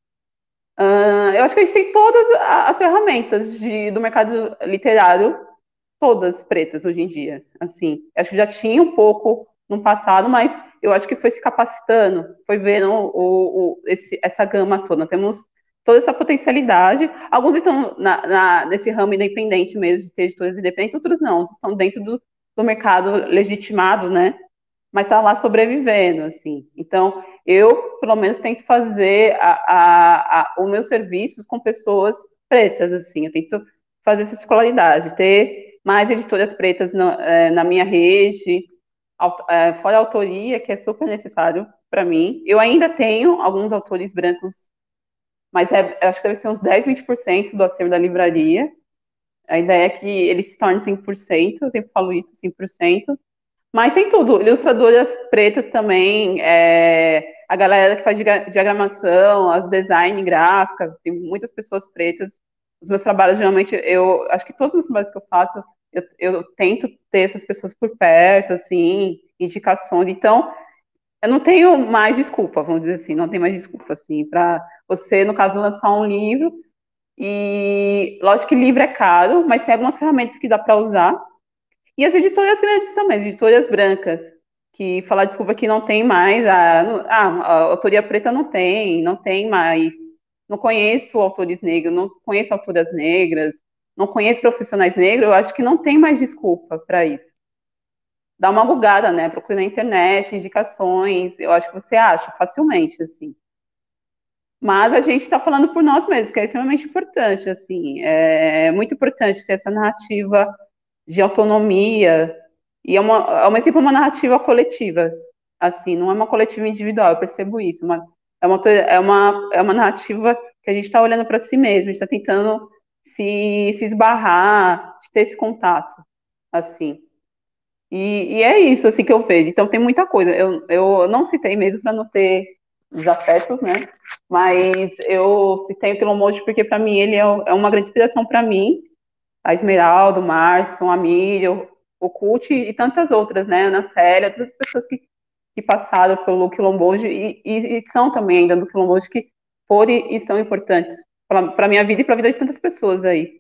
Uh, eu acho que a gente tem todas as ferramentas de, do mercado literário, todas pretas hoje em dia. Assim, acho que já tinha um pouco no passado, mas eu acho que foi se capacitando, foi vendo o, o, esse, essa gama toda. Temos toda essa potencialidade. Alguns estão na, na, nesse ramo independente mesmo, de ter editores independentes, outros não, outros estão dentro do, do mercado legitimado, né? Mas está lá sobrevivendo, assim. Então, eu, pelo menos, tento fazer a, a, a, os meus serviços com pessoas pretas, assim. Eu tento fazer essa escolaridade, ter mais editoras pretas na, é, na minha rede, é, fora a autoria, que é super necessário para mim. Eu ainda tenho alguns autores brancos, mas é, eu acho que deve ser uns dez, vinte por cento do acervo da livraria. A ideia é que ele se torne cem por cento, eu sempre falo isso, cem por cento. Mas tem tudo, ilustradoras pretas também, é, a galera que faz diagramação, as design gráficas, tem muitas pessoas pretas. Os meus trabalhos, geralmente, eu acho que todos os meus trabalhos que eu faço, eu, eu tento ter essas pessoas por perto, assim, indicações. Então, eu não tenho mais desculpa, vamos dizer assim, não tem mais desculpa, assim, para você, no caso, lançar um livro E lógico que livro é caro, mas tem algumas ferramentas que dá para usar. E as editoras grandes também, as editoras brancas, que falar desculpa que não tem mais, a, a, a autoria preta não tem, não tem mais. Não conheço autores negros, não conheço autoras negras, não conheço profissionais negros, eu acho que não tem mais desculpa para isso. Dá uma bugada, né? Procura na internet, indicações, eu acho que você acha facilmente, assim. Mas a gente está falando por nós mesmos, que é extremamente importante, assim. É muito importante ter essa narrativa de autonomia, e é uma, ao mesmo tempo uma narrativa coletiva, assim, não é uma coletiva individual, eu percebo isso, uma, é, uma, é, uma, é uma narrativa que a gente está olhando para si mesmo, a gente está tentando se, se esbarrar, de ter esse contato, assim. E, e é isso, assim, que eu vejo. Então, tem muita coisa. Eu, eu não citei mesmo para não ter desafetos, né? Mas eu citei o Quilombojo porque, para mim, ele é, é uma grande inspiração para mim, a Esmeralda, o Márcio, a Míria, o Cult e tantas outras, né? Ana Célia, todas as pessoas que, que passaram pelo Quilombojo e, e, e são também ainda do Quilombojo que foram e são importantes para a minha vida e para a vida de tantas pessoas aí.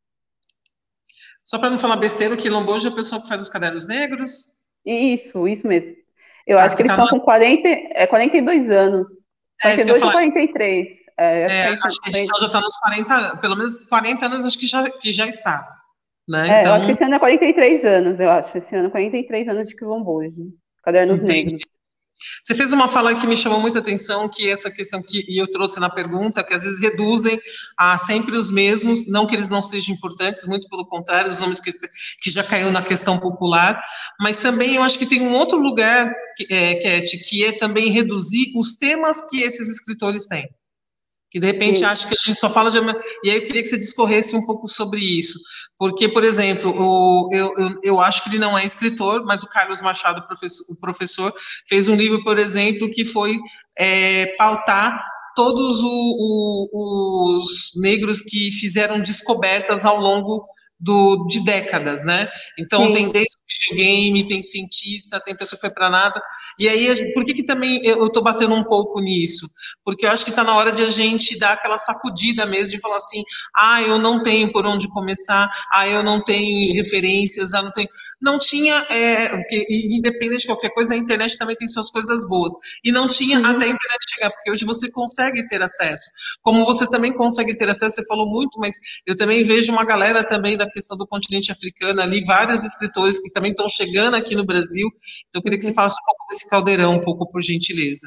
Só para não falar besteira, o Quilombojo é a pessoa que faz os cadernos negros? Isso, isso mesmo. Eu Tá, acho que que eles tá estão na... com quarenta, é, quarenta e dois anos. É isso que eu ia quarenta e dois ou falar. quarenta e três. É, acho É, que é acho isso. que a edição já está nos quarenta, pelo menos quarenta anos, acho que já, que já está. Né? É, eu acho que Então, esse ano é quarenta e três anos, eu acho. Esse ano é quarenta e três anos de Quilombojo. Cadernos entendi. Negros. Você fez uma fala que me chamou muita atenção, que essa questão que e eu trouxe na pergunta, que às vezes reduzem a sempre os mesmos, não que eles não sejam importantes, muito pelo contrário, os nomes que, que já caiu na questão popular, mas também eu acho que tem um outro lugar, que é, Cat, que é também reduzir os temas que esses escritores têm. Que de repente Sim. acha que a gente só fala de. E aí eu queria que você discorresse um pouco sobre isso. Porque, por exemplo, o, eu, eu, eu acho que ele não é escritor, mas o Carlos Machado, professor, o professor, fez um livro, por exemplo, que foi é, pautar todos o, o, os negros que fizeram descobertas ao longo do, de décadas, né? Então, Sim. tem desde o videogame, tem cientista, tem pessoa que foi para a NASA. E aí, por que, que também eu estou batendo um pouco nisso? Porque eu acho que está na hora de a gente dar aquela sacudida mesmo, de falar assim, ah, eu não tenho por onde começar, ah, eu não tenho referências, ah, não tenho... Não tinha, é, porque, independente de qualquer coisa, a internet também tem suas coisas boas. E não tinha uhum. até a internet chegar, porque hoje você consegue ter acesso. Como você também consegue ter acesso, você falou muito, mas eu também vejo uma galera também da questão do continente africano ali, vários escritores que também estão chegando aqui no Brasil. Então, eu queria uhum. que você falasse um pouco desse caldeirão, um pouco, por gentileza.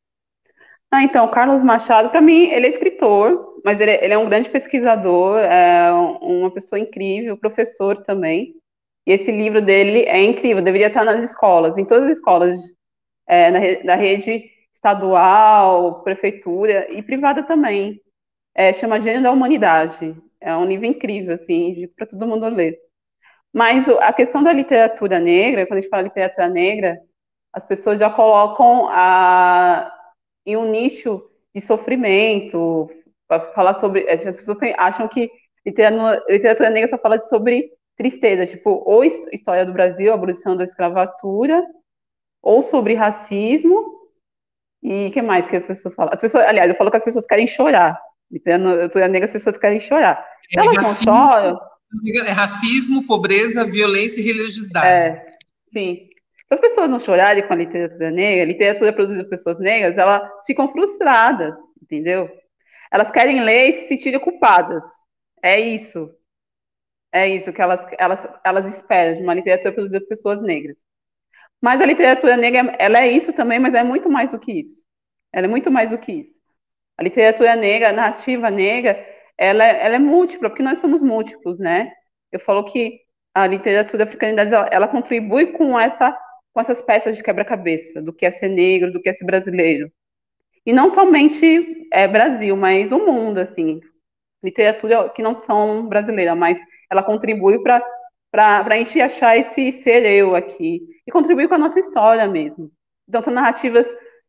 Ah, então, Carlos Machado, para mim, ele é escritor, mas ele, ele é um grande pesquisador, é uma pessoa incrível, professor também. E esse livro dele é incrível, deveria estar nas escolas, em todas as escolas, é, na, da rede estadual, prefeitura e privada também. É, chama Gênio da Humanidade. É um livro incrível, assim, para todo mundo ler. Mas a questão da literatura negra, quando a gente fala literatura negra, as pessoas já colocam a, em um nicho de sofrimento, para falar sobre. As pessoas acham que literatura, literatura negra só fala sobre tristeza, tipo, ou história do Brasil, a abolição da escravatura, ou sobre racismo, e o que mais que as pessoas falam? As pessoas, aliás, eu falo que as pessoas querem chorar. Literatura negra, as pessoas querem chorar. É elas racismo, não choram. É racismo, pobreza, violência e religiosidade. É, sim. Se as pessoas não chorarem com a literatura negra, a literatura produzida por pessoas negras, elas ficam frustradas, entendeu? Elas querem ler e se sentirem culpadas. É isso. É isso que elas, elas, elas esperam de uma literatura produzida por pessoas negras. Mas a literatura negra, ela é isso também, mas é muito mais do que isso. Ela é muito mais do que isso. A literatura negra, a narrativa negra, ela, ela é múltipla, porque nós somos múltiplos, né? Eu falo que a literatura africanidade, ela, ela contribui com, essa, com essas peças de quebra-cabeça, do que é ser negro, do que é ser brasileiro. E não somente é, Brasil, mas o mundo, assim. Literatura que não são brasileiras, mas ela contribui para a gente achar esse ser eu aqui. E contribui com a nossa história mesmo. Então, são narrativas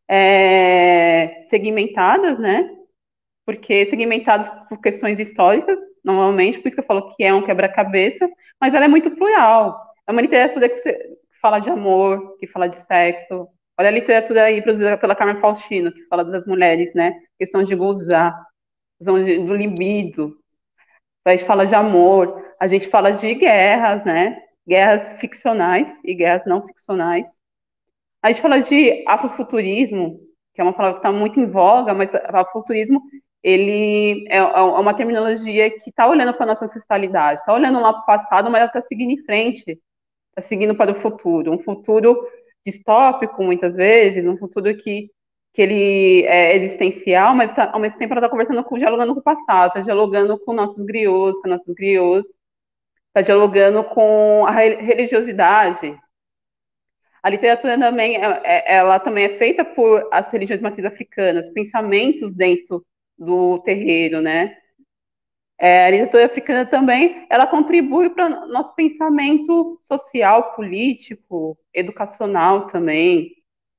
é, segmentadas, né? Porque segmentadas por questões históricas, normalmente, por isso que eu falo que é um quebra-cabeça, mas ela é muito plural. É uma literatura que, você, que fala de amor, que fala de sexo. Olha a literatura aí produzida pela Carmen Faustino, que fala das mulheres, né? Questão de gozar, questão de, do libido. A gente fala de amor, a gente fala de guerras, né? Guerras ficcionais e guerras não ficcionais. A gente fala de afrofuturismo, que é uma palavra que está muito em voga, mas afrofuturismo ele é, é uma terminologia que está olhando para a nossa ancestralidade, está olhando lá para o passado, mas ela está seguindo em frente, está seguindo para o futuro, um futuro distópico, muitas vezes, um futuro que, que ele é existencial, mas tá, ao mesmo tempo ela está conversando com, dialogando com o passado, está dialogando com nossos griots, com nossos griots, está dialogando com a religiosidade. A literatura também, ela também é feita por as religiões de matriz africanas, pensamentos dentro do terreiro, né? É, a literatura africana também, ela contribui para o nosso pensamento social, político, educacional também.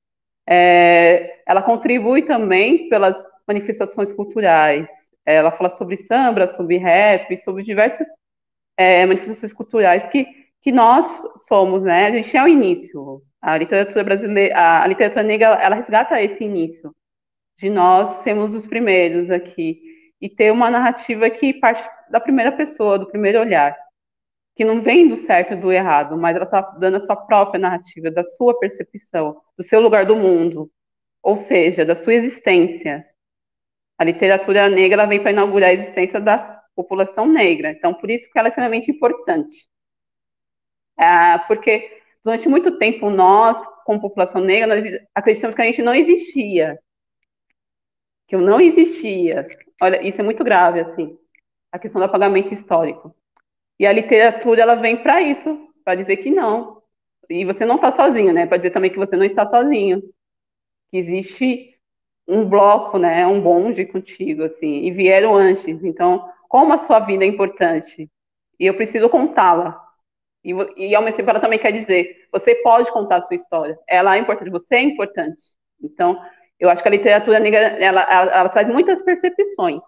É, ela contribui também pelas manifestações culturais. Ela fala sobre samba, sobre rap, sobre diversas é, manifestações culturais que, que nós somos, né? A gente é o início. A literatura brasileira, a, a literatura negra, ela resgata esse início de nós sermos os primeiros aqui e ter uma narrativa que parte da primeira pessoa, do primeiro olhar, que não vem do certo e do errado, mas ela está dando a sua própria narrativa, da sua percepção, do seu lugar do mundo, ou seja, da sua existência. A literatura negra ela vem para inaugurar a existência da população negra, então por isso que ela é extremamente importante. É, porque durante muito tempo nós, como população negra, nós acreditamos que a gente não existia, que eu não existia. Olha, isso é muito grave, assim, a questão do apagamento histórico. E a literatura, ela vem para isso, para dizer que não. E você não está sozinho, né? Para dizer também que você não está sozinho. Que existe um bloco, né? Um bonde contigo, assim, e vieram antes. Então, como a sua vida é importante, e eu preciso contá-la. E, e ao mesmo tempo ela também quer dizer, você pode contar a sua história. Ela é importante, você é importante. Então, eu acho que a literatura negra, ela, ela, ela traz muitas percepções.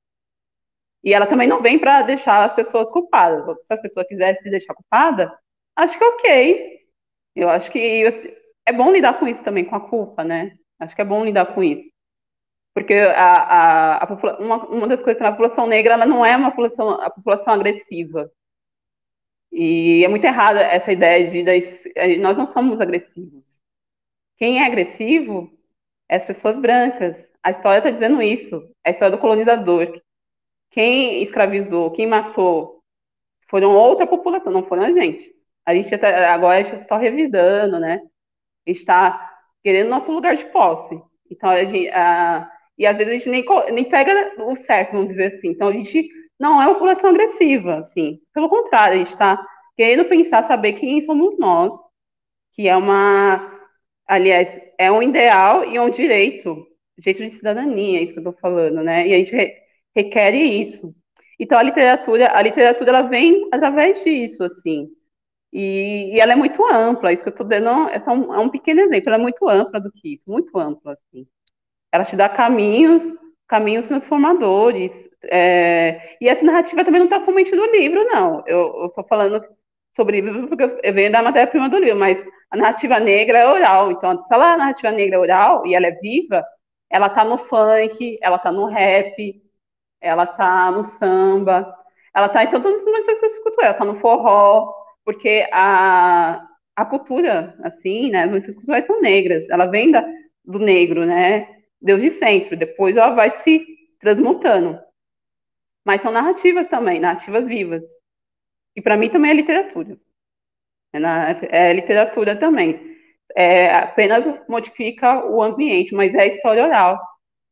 E ela também não vem para deixar as pessoas culpadas. Se a pessoa quiser se deixar culpada, acho que é ok. Eu acho que é bom lidar com isso também, com a culpa, né? Acho que é bom lidar com isso. Porque a, a, a uma, uma das coisas na população negra, ela não é uma população, a população agressiva. E é muito errada essa ideia de, de nós não somos agressivos. Quem é agressivo é as pessoas brancas. A história está dizendo isso. É a história do colonizador. Quem escravizou, quem matou, foram outra população, não foram a gente. A gente até, agora a gente está revidando, né? A gente está querendo nosso lugar de posse. Então, a gente, a, e às vezes a gente nem, nem pega o certo, vamos dizer assim. Então, a gente não é uma população agressiva, assim. Pelo contrário, a gente está querendo pensar, saber quem somos nós, que é uma, aliás, é um ideal e é um direito, direito de cidadania, é isso que eu estou falando, né? E a gente re, requer isso. Então, a literatura, a literatura, ela vem através disso, assim. E, e ela é muito ampla, isso que eu estou dando é, só um, é um pequeno exemplo, ela é muito ampla do que isso, muito ampla, assim. Ela te dá caminhos, caminhos transformadores, é, e essa narrativa também não está somente no livro, não. Eu estou falando sobre livro porque eu venho da matéria-prima do livro, mas a narrativa negra é oral, então se ela, a narrativa negra é oral e ela é viva, ela está no funk, ela está no rap, ela está no samba, ela está em todas as manifestações culturais, ela está no forró, porque a, a cultura, assim, né, as manifestações culturais são negras, ela vem da, do negro, né, desde sempre, depois ela vai se transmutando. Mas são narrativas também, narrativas vivas. E para mim também é literatura. É, na, é literatura também. É, apenas modifica o ambiente, mas é história oral.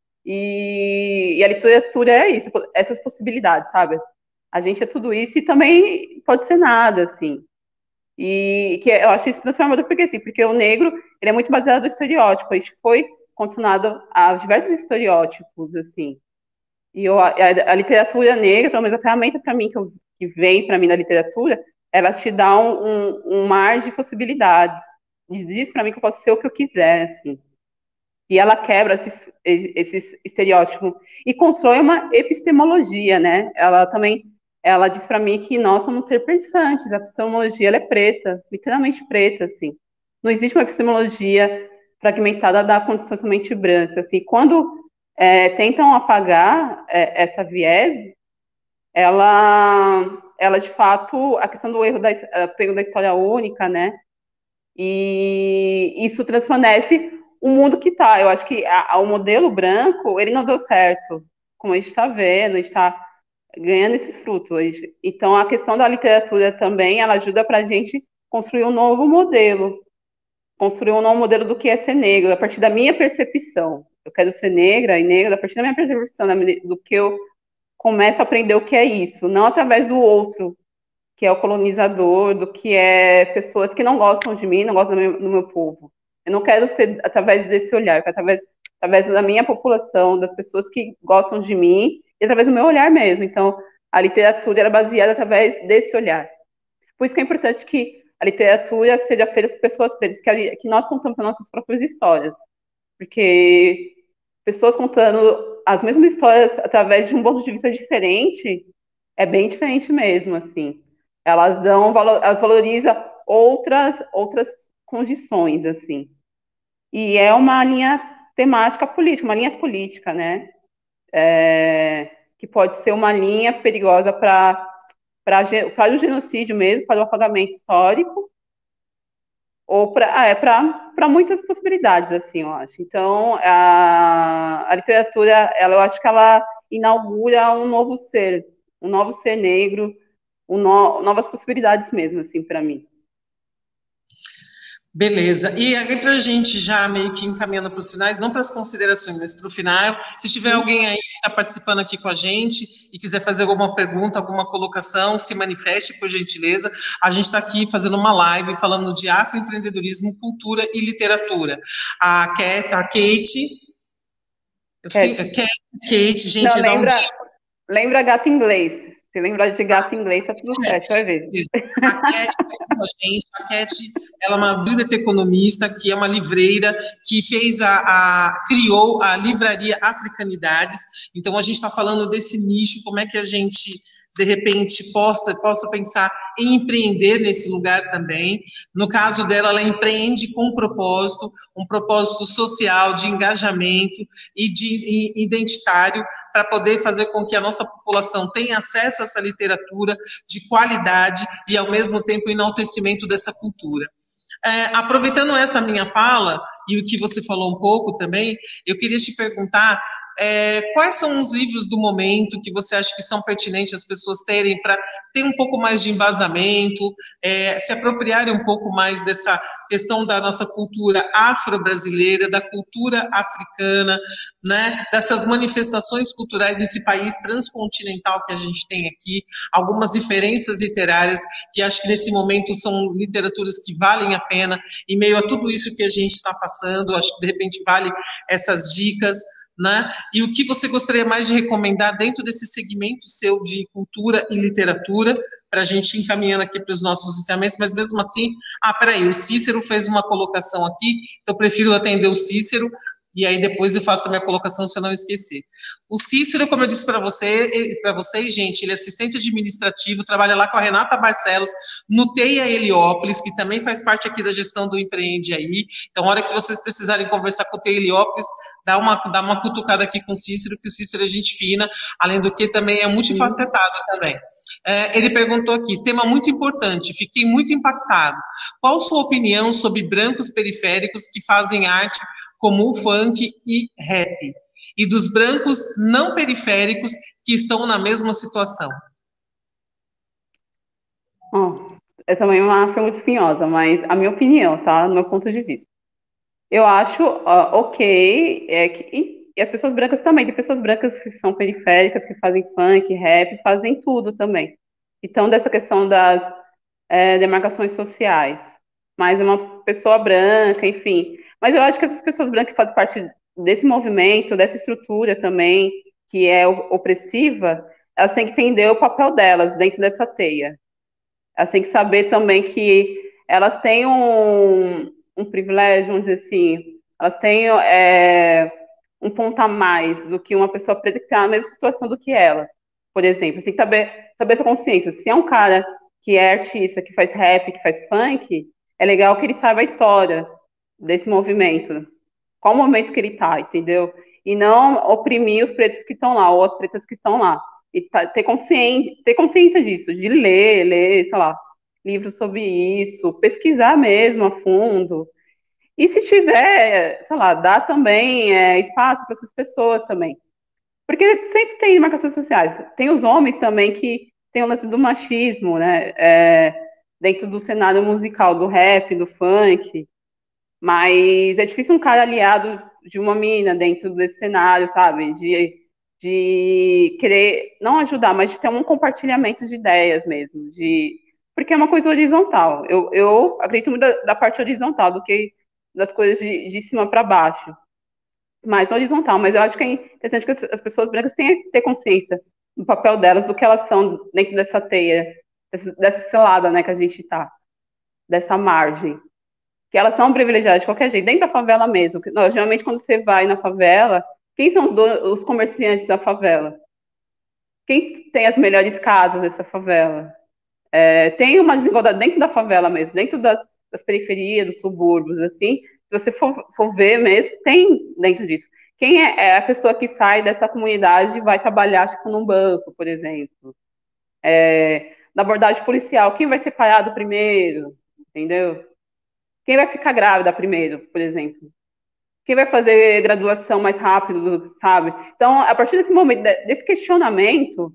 E, e a literatura é isso, essas possibilidades, sabe? A gente é tudo isso e também pode ser nada, assim. E que eu acho isso transformador porque, assim, porque o negro ele é muito baseado no estereótipo. A gente foi condicionado a diversos estereótipos, assim. E eu, a, a literatura negra, pelo menos a ferramenta para mim que, eu, que vem para mim da literatura, ela te dá um, um, um mar de possibilidades. Diz para mim que eu posso ser o que eu quiser, assim. E ela quebra esses, esses estereótipos e constrói uma epistemologia, né? Ela também, ela diz para mim que nós somos ser pensantes. A epistemologia ela é preta, literalmente preta, assim. Não existe uma epistemologia fragmentada da condição somente branca, assim. Quando é, tentam apagar é, essa viés, ela, ela de fato, a questão do erro da, pego da história única, né? E isso transparece o mundo que está. Eu acho que a, a, o modelo branco, ele não deu certo, como a gente está vendo, a gente está ganhando esses frutos hoje. Então, a questão da literatura também, ela ajuda para a gente construir um novo modelo, construir um novo modelo do que é ser negro, a partir da minha percepção. Eu quero ser negra e negra a partir da minha percepção, do que eu começo a aprender o que é isso, não através do outro, que é o colonizador, do que é pessoas que não gostam de mim, não gostam do meu, do meu povo. Eu não quero ser através desse olhar, através, através da minha população, das pessoas que gostam de mim, e através do meu olhar mesmo. Então, a literatura era baseada através desse olhar. Por isso que é importante que a literatura seja feita por pessoas pretas, que, a, que nós contamos as nossas próprias histórias. Porque pessoas contando as mesmas histórias através de um ponto de vista diferente é bem diferente mesmo, assim. Elas dão, elas valorizam outras, outras condições, assim. E é uma linha temática política, uma linha política, né? É, que pode ser uma linha perigosa para para o genocídio mesmo, para o apagamento histórico, ou para é, para muitas possibilidades, assim, eu acho. Então, a, a literatura, ela, eu acho que ela inaugura um novo ser, um novo ser negro, um no, novas possibilidades mesmo, assim, para mim. Beleza. E aí, para a gente já meio que encaminhando para os finais, não para as considerações, mas para o final, se tiver alguém aí que está participando aqui com a gente e quiser fazer alguma pergunta, alguma colocação, se manifeste, por gentileza. A gente está aqui fazendo uma live falando de afroempreendedorismo, cultura e literatura. A Kate, a Kate, eu sei, Kate, Kate, gente, não, lembra, um dia... lembra gato inglês. Se lembrar de gato inglês, tá tudo certo, vai ver. A Cat, a gente, a Cat, ela é uma biblioteconomista, que é uma livreira, que fez a, a criou a livraria Africanidades. Então, a gente está falando desse nicho, como é que a gente, de repente, possa, possa pensar em empreender nesse lugar também. No caso dela, ela empreende com um propósito, um propósito social, de engajamento e de e identitário, para poder fazer com que a nossa população tenha acesso a essa literatura de qualidade e, ao mesmo tempo, enaltecimento dessa cultura. É, aproveitando essa minha fala, e o que você falou um pouco também, eu queria te perguntar é, quais são os livros do momento que você acha que são pertinentes as pessoas terem para ter um pouco mais de embasamento, é, se apropriarem um pouco mais dessa questão da nossa cultura afro-brasileira, da cultura africana, né, dessas manifestações culturais desse país transcontinental que a gente tem aqui, algumas diferenças literárias que acho que nesse momento são literaturas que valem a pena, em meio a tudo isso que a gente está passando, acho que de repente vale essas dicas, né? E o que você gostaria mais de recomendar dentro desse segmento seu de cultura e literatura, para a gente ir encaminhando aqui para os nossos ensinamentos, mas mesmo assim, ah, peraí, o Cícero fez uma colocação aqui, então eu prefiro atender o Cícero, e aí depois eu faço a minha colocação se eu não esquecer. O Cícero, como eu disse para você, para vocês, gente, ele é assistente administrativo, trabalha lá com a Renata Barcelos, no Teia Heliópolis, que também faz parte aqui da gestão do Empreende Aí. Então, a hora que vocês precisarem conversar com o Teia Heliópolis, dá uma, dá uma cutucada aqui com o Cícero, que o Cícero é gente fina, além do que também é multifacetado também. É, ele perguntou aqui, tema muito importante, fiquei muito impactado. Qual sua opinião sobre brancos periféricos que fazem arte como o funk e rap, e dos brancos não periféricos que estão na mesma situação? Oh, é também uma pergunta espinhosa, mas a minha opinião, tá? No meu ponto de vista. Eu acho uh, ok, é que, e, e as pessoas brancas também, tem pessoas brancas que são periféricas, que fazem funk, rap, fazem tudo também. Então, dessa questão das é, demarcações sociais, mas é uma pessoa branca, enfim. Mas eu acho que essas pessoas brancas que fazem parte desse movimento, dessa estrutura também, que é opressiva, elas têm que entender o papel delas dentro dessa teia. Elas têm que saber também que elas têm um, um privilégio, vamos dizer assim, elas têm é, um ponto a mais do que uma pessoa preta que está na mesma situação do que ela. Por exemplo, tem que saber, saber essa consciência. Se é um cara que é artista, que faz rap, que faz funk, é legal que ele saiba a história desse movimento. Qual o momento que ele está, entendeu? E não oprimir os pretos que estão lá, ou as pretas que estão lá. E tá, ter, consciência, ter consciência disso, de ler, ler, sei lá, livros sobre isso, pesquisar mesmo a fundo. E se tiver, sei lá, dá também é, espaço para essas pessoas também. Porque sempre tem marcações sociais. Tem os homens também que tem o lance do machismo, né? É, dentro do cenário musical, do rap, do funk. Mas é difícil um cara aliado de uma mina dentro desse cenário, sabe? De, de querer não ajudar, mas de ter um compartilhamento de ideias mesmo. De, porque é uma coisa horizontal. Eu, eu acredito muito da, da parte horizontal do que das coisas de, de cima para baixo. Mais horizontal, mas eu acho que é interessante que as pessoas brancas tenham que ter consciência do papel delas, do que elas são dentro dessa teia, dessa, dessa selada, né, que a gente está, dessa margem. Que elas são privilegiadas de qualquer jeito, dentro da favela mesmo. Que, não, geralmente, quando você vai na favela, quem são os, do, os comerciantes da favela? Quem tem as melhores casas dessa favela? É, tem uma desigualdade dentro da favela mesmo, dentro das, das periferias, dos subúrbios, assim. Se você for, for ver mesmo, tem dentro disso. Quem é, é a pessoa que sai dessa comunidade e vai trabalhar, tipo, num banco, por exemplo? É, na abordagem policial, quem vai ser parado primeiro? Entendeu? Quem vai ficar grávida primeiro, por exemplo? Quem vai fazer graduação mais rápido, sabe? Então, a partir desse momento, desse questionamento,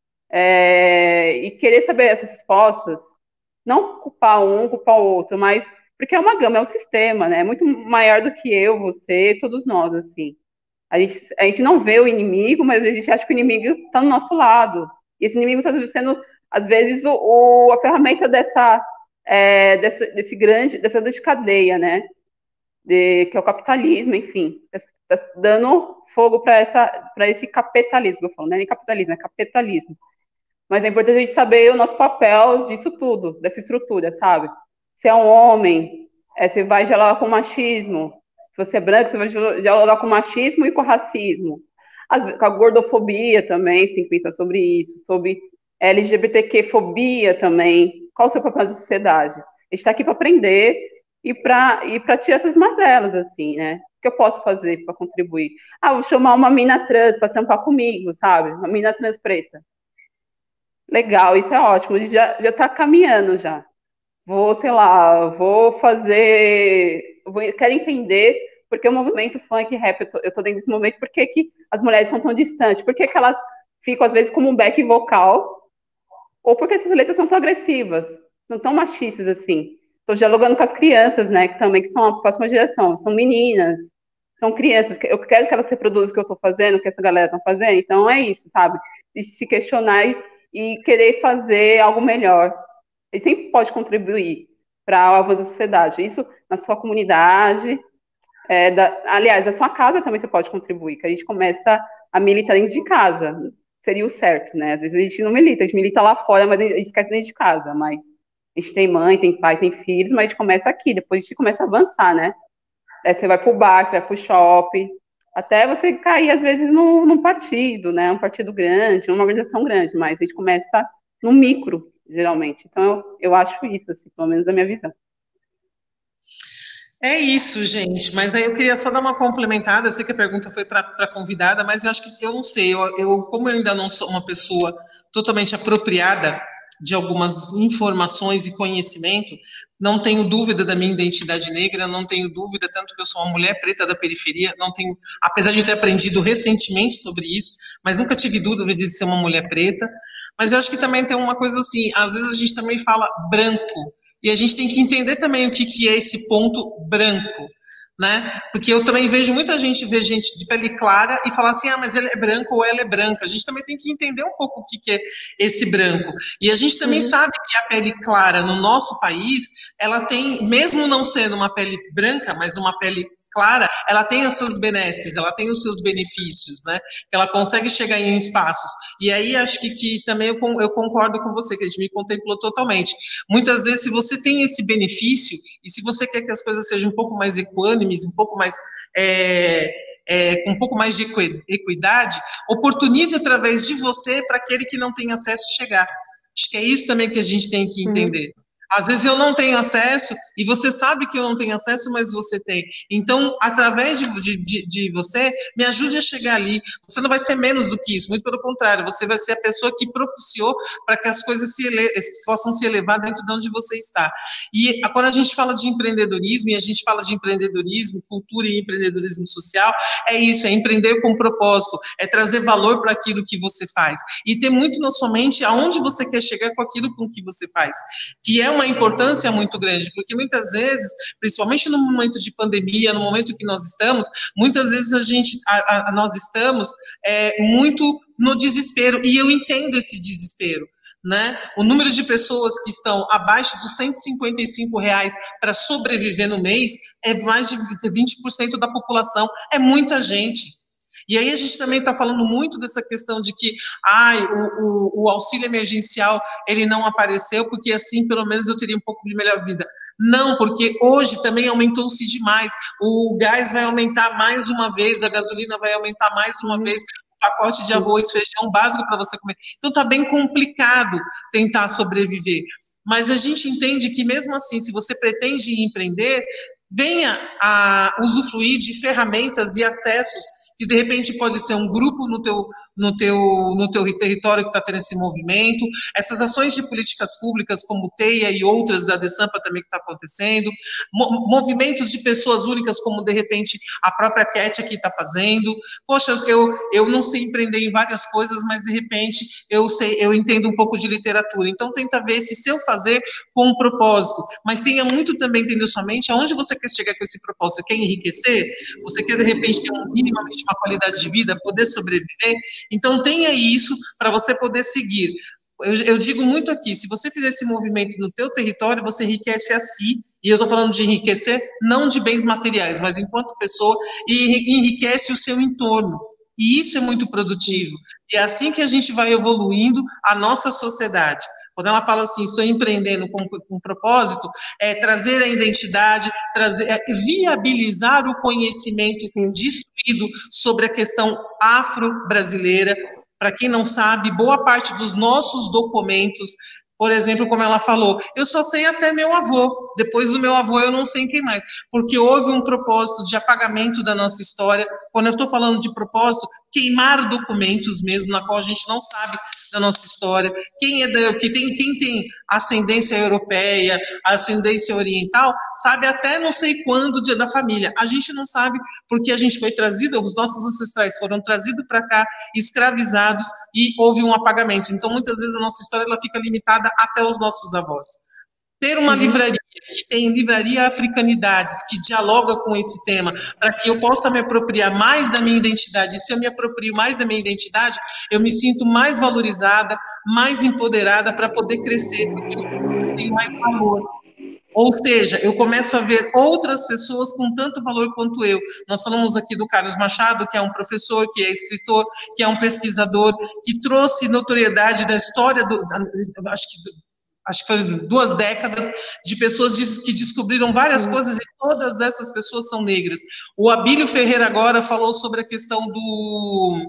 é, e querer saber essas respostas, não culpar um, culpar o outro, mas porque é uma gama, é um sistema, né? É muito maior do que eu, você, todos nós, assim. A gente, a gente não vê o inimigo, mas a gente acha que o inimigo está do nosso lado. E esse inimigo está sendo, às vezes, o, o, a ferramenta dessa, é, dessa, desse grande, dessa grande cadeia, né? De, que é o capitalismo, enfim. Está dando fogo para esse capitalismo, que eu falo, não é nem capitalismo, é capitalismo. Mas é importante a gente saber o nosso papel disso tudo, dessa estrutura, sabe? Se é um homem, é, você vai dialogar com machismo. Se você é branco, você vai dialogar com machismo e com racismo. As, com a gordofobia também, você tem que pensar sobre isso. Sobre L G B T Q-fobia também. Qual o seu papel na sociedade? A gente está aqui para aprender e para e para tirar essas mazelas, assim, né? O que eu posso fazer para contribuir? Ah, vou chamar uma mina trans para trampar comigo, sabe? Uma mina trans preta. Legal, isso é ótimo. Já já está caminhando já. Vou, sei lá, vou fazer, vou, quero entender porque o movimento funk rap, eu tô, eu tô dentro desse movimento, por que que as mulheres são tão distantes? Por que que elas ficam, às vezes, como um back vocal? Ou porque essas letras são tão agressivas, são tão machistas, assim? Estou dialogando com as crianças, né, que também que são a próxima geração, são meninas, são crianças, eu quero que elas reproduzam o que eu estou fazendo, o que essa galera está fazendo, então é isso, sabe? De se questionar e, e querer fazer algo melhor. Ele sempre pode contribuir para o avanço da sociedade. Isso na sua comunidade, é, da, aliás, na sua casa também você pode contribuir, que a gente começa a militar dentro de casa. Seria o certo, né? Às vezes a gente não milita, a gente milita lá fora, mas a gente esquece dentro de casa. Mas a gente tem mãe, tem pai, tem filhos, mas a gente começa aqui, depois a gente começa a avançar, né? Aí você vai para o bar, você vai para o shopping, até você cair, às vezes, num, num partido, né? Um partido grande, uma organização grande, mas a gente começa no micro, geralmente. Então, eu, eu acho isso, assim, pelo menos a minha visão. É isso, gente. Mas aí eu queria só dar uma complementada. Eu sei que a pergunta foi para a convidada, mas eu acho que eu não sei. Eu, eu, como eu ainda não sou uma pessoa totalmente apropriada de algumas informações e conhecimento, não tenho dúvida da minha identidade negra, não tenho dúvida tanto que eu sou uma mulher preta da periferia, não tenho, apesar de ter aprendido recentemente sobre isso, mas nunca tive dúvida de ser uma mulher preta. Mas eu acho que também tem uma coisa assim, às vezes a gente também fala branco, e a gente tem que entender também o que, que é esse ponto branco, né? Porque eu também vejo muita gente ver gente de pele clara e falar assim, ah, mas ele é branco ou ela é branca. A gente também tem que entender um pouco o que, que é esse branco. E a gente também uhum. sabe que a pele clara no nosso país, ela tem, mesmo não sendo uma pele branca, mas uma pele clara, ela tem os seus benesses, ela tem os seus benefícios, né? Ela consegue chegar em espaços. E aí acho que, que também eu, eu concordo com você, que a gente me contemplou totalmente. Muitas vezes, se você tem esse benefício, e se você quer que as coisas sejam um pouco mais equânimes, um pouco mais... É, é, com um pouco mais de equidade, oportunize através de você para aquele que não tem acesso chegar. Acho que é isso também que a gente tem que entender. Uhum. Às vezes eu não tenho acesso, e você sabe que eu não tenho acesso, mas você tem. Então, através de, de, de você, me ajude a chegar ali. Você não vai ser menos do que isso, muito pelo contrário, você vai ser a pessoa que propiciou para que as coisas se ele, possam se elevar dentro de onde você está. E quando a gente fala de empreendedorismo, e a gente fala de empreendedorismo, cultura e empreendedorismo social, é isso, é empreender com propósito, é trazer valor para aquilo que você faz. E ter muito na sua mente aonde você quer chegar com aquilo com que você faz, que é uma importância muito grande, porque muitas vezes, principalmente no momento de pandemia, no momento que nós estamos, muitas vezes a gente, a, a, nós estamos é, muito no desespero, e eu entendo esse desespero, né? O número de pessoas que estão abaixo dos cento e cinquenta e cinco reais para sobreviver no mês é mais de vinte por cento da população, é muita gente. E aí a gente também está falando muito dessa questão de que ai, o, o, o auxílio emergencial ele não apareceu, porque assim pelo menos eu teria um pouco de melhor vida. Não, porque hoje também aumentou-se demais. O gás vai aumentar mais uma vez, a gasolina vai aumentar mais uma vez, o pacote de arroz, feijão básico para você comer. Então está bem complicado tentar sobreviver. Mas a gente entende que mesmo assim, se você pretende empreender, venha a usufruir de ferramentas e acessos que de repente pode ser um grupo no teu, no teu, no teu território que está tendo esse movimento, essas ações de políticas públicas como TEIA e outras da DESAMPA também que está acontecendo, mo movimentos de pessoas únicas como de repente a própria Cat aqui está fazendo. Poxa, eu, eu não sei empreender em várias coisas, mas de repente eu sei, eu entendo um pouco de literatura, então tenta ver se seu fazer com um propósito, mas tenha muito também entender somente aonde você quer chegar com esse propósito. Você quer enriquecer? Você quer de repente ter um minimamente uma qualidade de vida, poder sobreviver? Então tenha isso para você poder seguir. Eu, eu digo muito aqui, se você fizer esse movimento no teu território, você enriquece a si, e eu estou falando de enriquecer, não de bens materiais, mas enquanto pessoa, e enriquece o seu entorno. E isso é muito produtivo. E é assim que a gente vai evoluindo a nossa sociedade. Quando ela fala assim, estou empreendendo com, com propósito, é trazer a identidade, trazer, é, viabilizar o conhecimento destruído sobre a questão afro-brasileira. Para quem não sabe, boa parte dos nossos documentos, por exemplo, como ela falou, eu só sei até meu avô, depois do meu avô eu não sei quem mais, porque houve um propósito de apagamento da nossa história. Quando eu estou falando de propósito, queimar documentos mesmo, na qual a gente não sabe da nossa história, quem é da, que tem, quem tem ascendência europeia, ascendência oriental, sabe até não sei quando dia da família. A gente não sabe porque a gente foi trazido, os nossos ancestrais foram trazidos para cá, escravizados, e houve um apagamento. Então, muitas vezes a nossa história ela fica limitada até os nossos avós. Ter uma uhum. livraria que tem livraria Africanidades, que dialoga com esse tema, para que eu possa me apropriar mais da minha identidade. E se eu me aproprio mais da minha identidade, eu me sinto mais valorizada, mais empoderada para poder crescer, porque eu tenho mais valor. Ou seja, eu começo a ver outras pessoas com tanto valor quanto eu. Nós falamos aqui do Carlos Machado, que é um professor, que é escritor, que é um pesquisador, que trouxe notoriedade da história, do, acho que... acho que foi duas décadas, de pessoas que descobriram várias coisas, e todas essas pessoas são negras. O Abílio Ferreira agora falou sobre a questão do...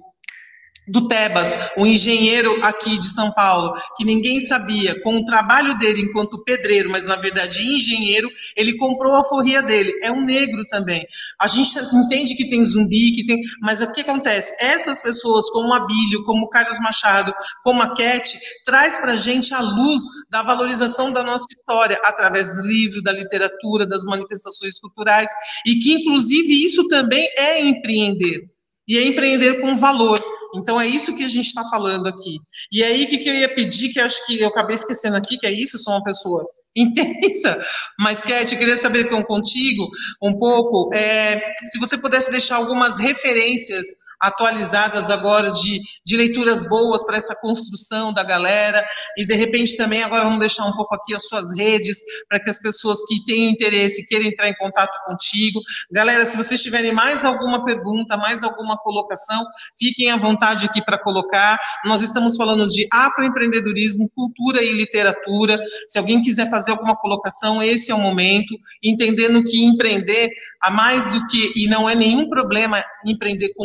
do Tebas, um engenheiro aqui de São Paulo, que ninguém sabia, com o trabalho dele enquanto pedreiro, mas na verdade engenheiro, ele comprou a forria dele, é um negro também. A gente entende que tem zumbi, que tem, mas o que acontece? Essas pessoas, como o Abílio, como o Carlos Machado, como a Cat, traz pra gente a luz da valorização da nossa história, através do livro, da literatura, das manifestações culturais, e que inclusive isso também é empreender, e é empreender com valor. Então, é isso que a gente está falando aqui. E aí, o que, que eu ia pedir, que acho que eu acabei esquecendo aqui, que é isso, eu sou uma pessoa intensa, mas, Cat, eu queria saber com, contigo um pouco, é, se você pudesse deixar algumas referências atualizadas agora de, de leituras boas para essa construção da galera, e de repente também agora vamos deixar um pouco aqui as suas redes, para que as pessoas que têm interesse queiram entrar em contato contigo. Galera, se vocês tiverem mais alguma pergunta, mais alguma colocação, fiquem à vontade aqui para colocar. Nós estamos falando de afroempreendedorismo, cultura e literatura. Se alguém quiser fazer alguma colocação, esse é o momento, entendendo que empreender, a mais do que, e não é nenhum problema empreender com bolo,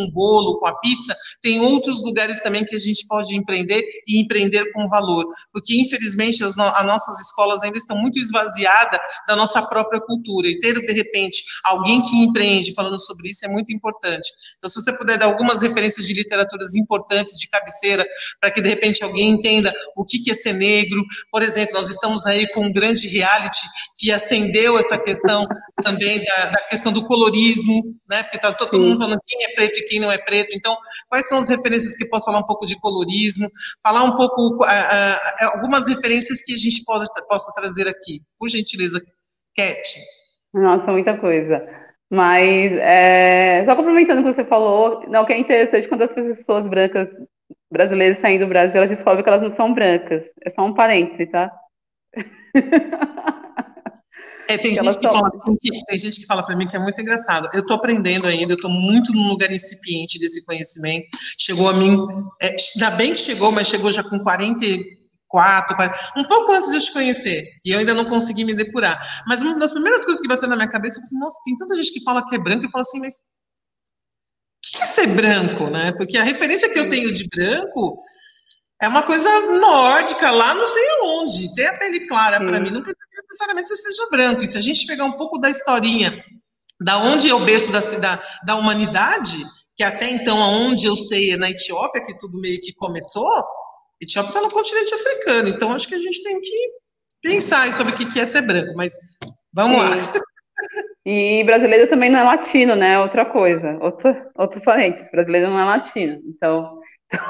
bolo, com a pizza, tem outros lugares também que a gente pode empreender e empreender com valor, porque infelizmente as, no as nossas escolas ainda estão muito esvaziadas da nossa própria cultura, e ter de repente alguém que empreende falando sobre isso é muito importante. Então, se você puder dar algumas referências de literaturas importantes de cabeceira, para que de repente alguém entenda o que, que é ser negro. Por exemplo, nós estamos aí com um grande reality que acendeu essa questão também da, da questão do colorismo, né? Porque está todo mundo falando quem é preto e quem não é preto. Então, quais são as referências que posso falar um pouco de colorismo, falar um pouco, uh, uh, algumas referências que a gente pode, possa trazer aqui. Por gentileza, Cat. Nossa, muita coisa. Mas, é, só complementando o que você falou, não, o que é interessante quando as pessoas brancas brasileiras saem do Brasil, elas descobrem que elas não são brancas. É só um parêntese, tá? É, tem, gente que, fala assim que, tem gente que fala para mim que é muito engraçado. Eu estou aprendendo ainda, eu estou muito num lugar incipiente desse conhecimento. Chegou a mim, é, ainda bem que chegou, mas chegou já com quarenta e quatro, quarenta, um pouco antes de eu te conhecer, e eu ainda não consegui me depurar. Mas uma das primeiras coisas que bateu na minha cabeça, eu falei assim, nossa, tem tanta gente que fala que é branco, eu falo assim, mas o que é ser branco, né? Porque a referência que eu tenho de branco é uma coisa nórdica, lá não sei aonde. Ter a pele clara, para mim, nunca necessariamente você seja branco. E se a gente pegar um pouco da historinha, da onde é o berço da, da, da humanidade, que até então, aonde eu sei, é na Etiópia, que tudo meio que começou, Etiópia está no continente africano. Então, acho que a gente tem que pensar sobre o que é ser branco. Mas vamos Sim. lá. E brasileiro também não é latino, né? Outra coisa. Outro, outro parênteses. Brasileiro não é latino. Então...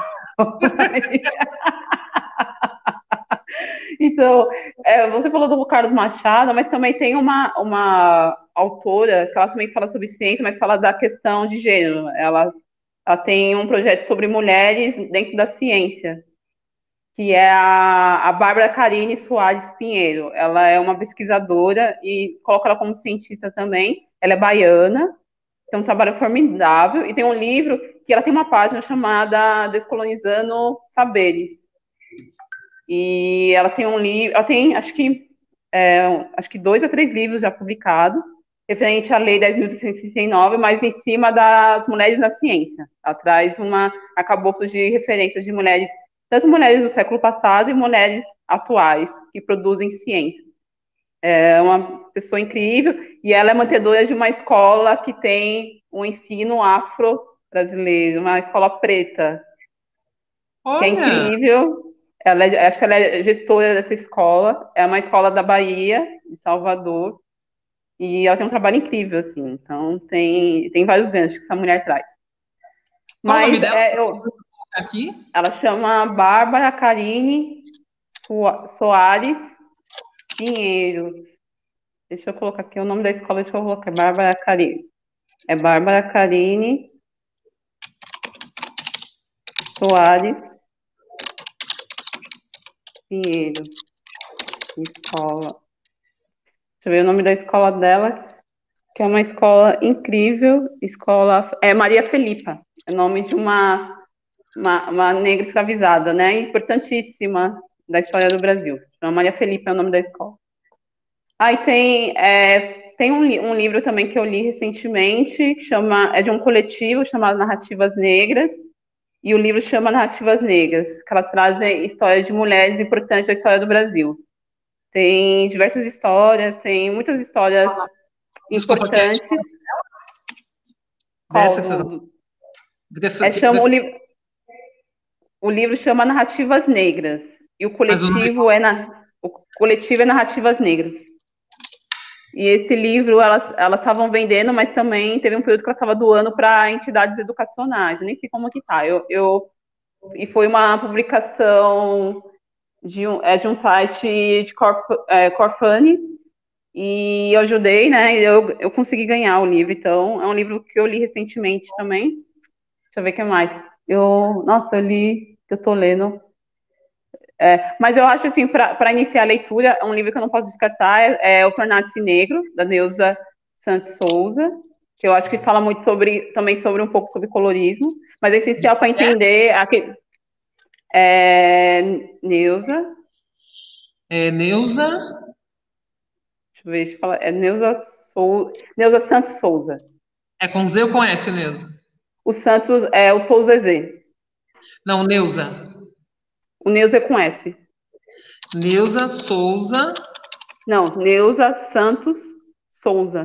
Então, é, você falou do Carlos Machado, mas também tem uma, uma autora que ela também fala sobre ciência, mas fala da questão de gênero. Ela, ela tem um projeto sobre mulheres dentro da ciência, que é a, a Bárbara Carine Soares Pinheiro. Ela é uma pesquisadora e coloca ela como cientista também. Ela é baiana, tem um trabalho formidável, e tem um livro que ela tem uma página chamada Descolonizando Saberes. E ela tem um livro, ela tem, acho que, é, acho que dois a três livros já publicados, referente à Lei dez mil seiscentos e sessenta e nove, mas em cima das mulheres na ciência. Ela traz uma arcabouço de referências de mulheres, tanto mulheres do século passado e mulheres atuais, que produzem ciência. É uma pessoa incrível, e ela é mantedora de uma escola que tem um ensino afro-brasileiro, uma escola preta, Olha. que é incrível. Ela é, acho que ela é gestora dessa escola, é uma escola da Bahia, de Salvador, e ela tem um trabalho incrível, assim, então tem, tem vários ganchos que essa mulher traz. Qual Mas, o nome dela? É, eu, Aqui? Ela chama Bárbara Carine Soares Pinheiros. Deixa eu colocar aqui o nome da escola, deixa eu colocar, Bárbara Carine. É Bárbara Carine Soares Pinheiro. Escola. Deixa eu ver o nome da escola dela, que é uma escola incrível. Escola. É Maria Felipa. É o nome de uma, uma, uma negra escravizada, né? Importantíssima da história do Brasil. Chama Maria Felipa é o nome da escola. Aí ah, tem, é, tem um, um livro também que eu li recentemente, que chama, é de um coletivo chamado Narrativas Negras, e o livro chama Narrativas Negras, que elas trazem histórias de mulheres importantes da história do Brasil. Tem diversas histórias, tem muitas histórias Desculpa, importantes. Cat, Dessa, Qual, do, dessa, é, chama, dessa... O, li, o livro chama Narrativas Negras, e o coletivo, o... É, na, o coletivo é Narrativas Negras. E esse livro, elas elas estavam vendendo, mas também teve um período que elas estavam doando para entidades educacionais. Eu nem sei como que tá. Eu, eu, e foi uma publicação de um, é de um site de crowdfunding, e eu ajudei, né? E eu, eu consegui ganhar o livro. Então, é um livro que eu li recentemente também. Deixa eu ver o que mais. Eu, nossa, eu li, eu tô lendo. É, mas eu acho, assim, para iniciar a leitura, um livro que eu não posso descartar é, é O Tornar-se Negro, da Neuza Santos Souza, que eu acho que fala muito sobre, também sobre um pouco sobre colorismo, mas é essencial para entender aquele, é, Neuza. É Neuza? Deixa eu ver, deixa eu falar, é Neuza, Sou, Neuza Santos Souza. É com Z ou com S, Neuza? O Santos é o Souza Z. Não, Neuza. O Neuza é com S. Neuza Souza. Não, Neuza Santos Souza.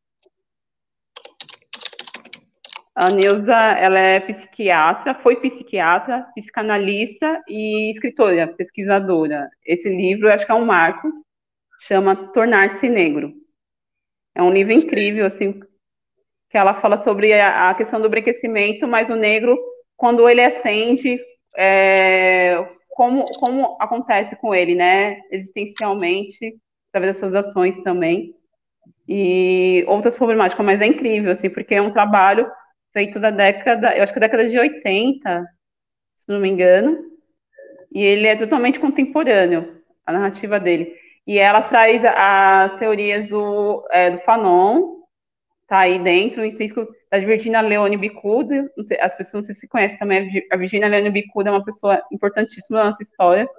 A Neuza, ela é psiquiatra, foi psiquiatra, psicanalista e escritora, pesquisadora. Esse livro, eu acho que é um marco, chama Tornar-se Negro. É um livro incrível, assim, que ela fala sobre a, a questão do embranquecimento, mas o negro, quando ele ascende, é, como, como acontece com ele, né, existencialmente, através das suas ações também, e outras problemáticas, mas é incrível, assim, porque é um trabalho feito da década, eu acho que da década de oitenta, se não me engano, e ele é totalmente contemporâneo, a narrativa dele. E ela traz as teorias do, é, do Fanon, tá aí dentro, o intrínseco da Virginia Leone Bicuda, as pessoas não sei se conhecem também, a Virginia Leone Bicuda é uma pessoa importantíssima na nossa história.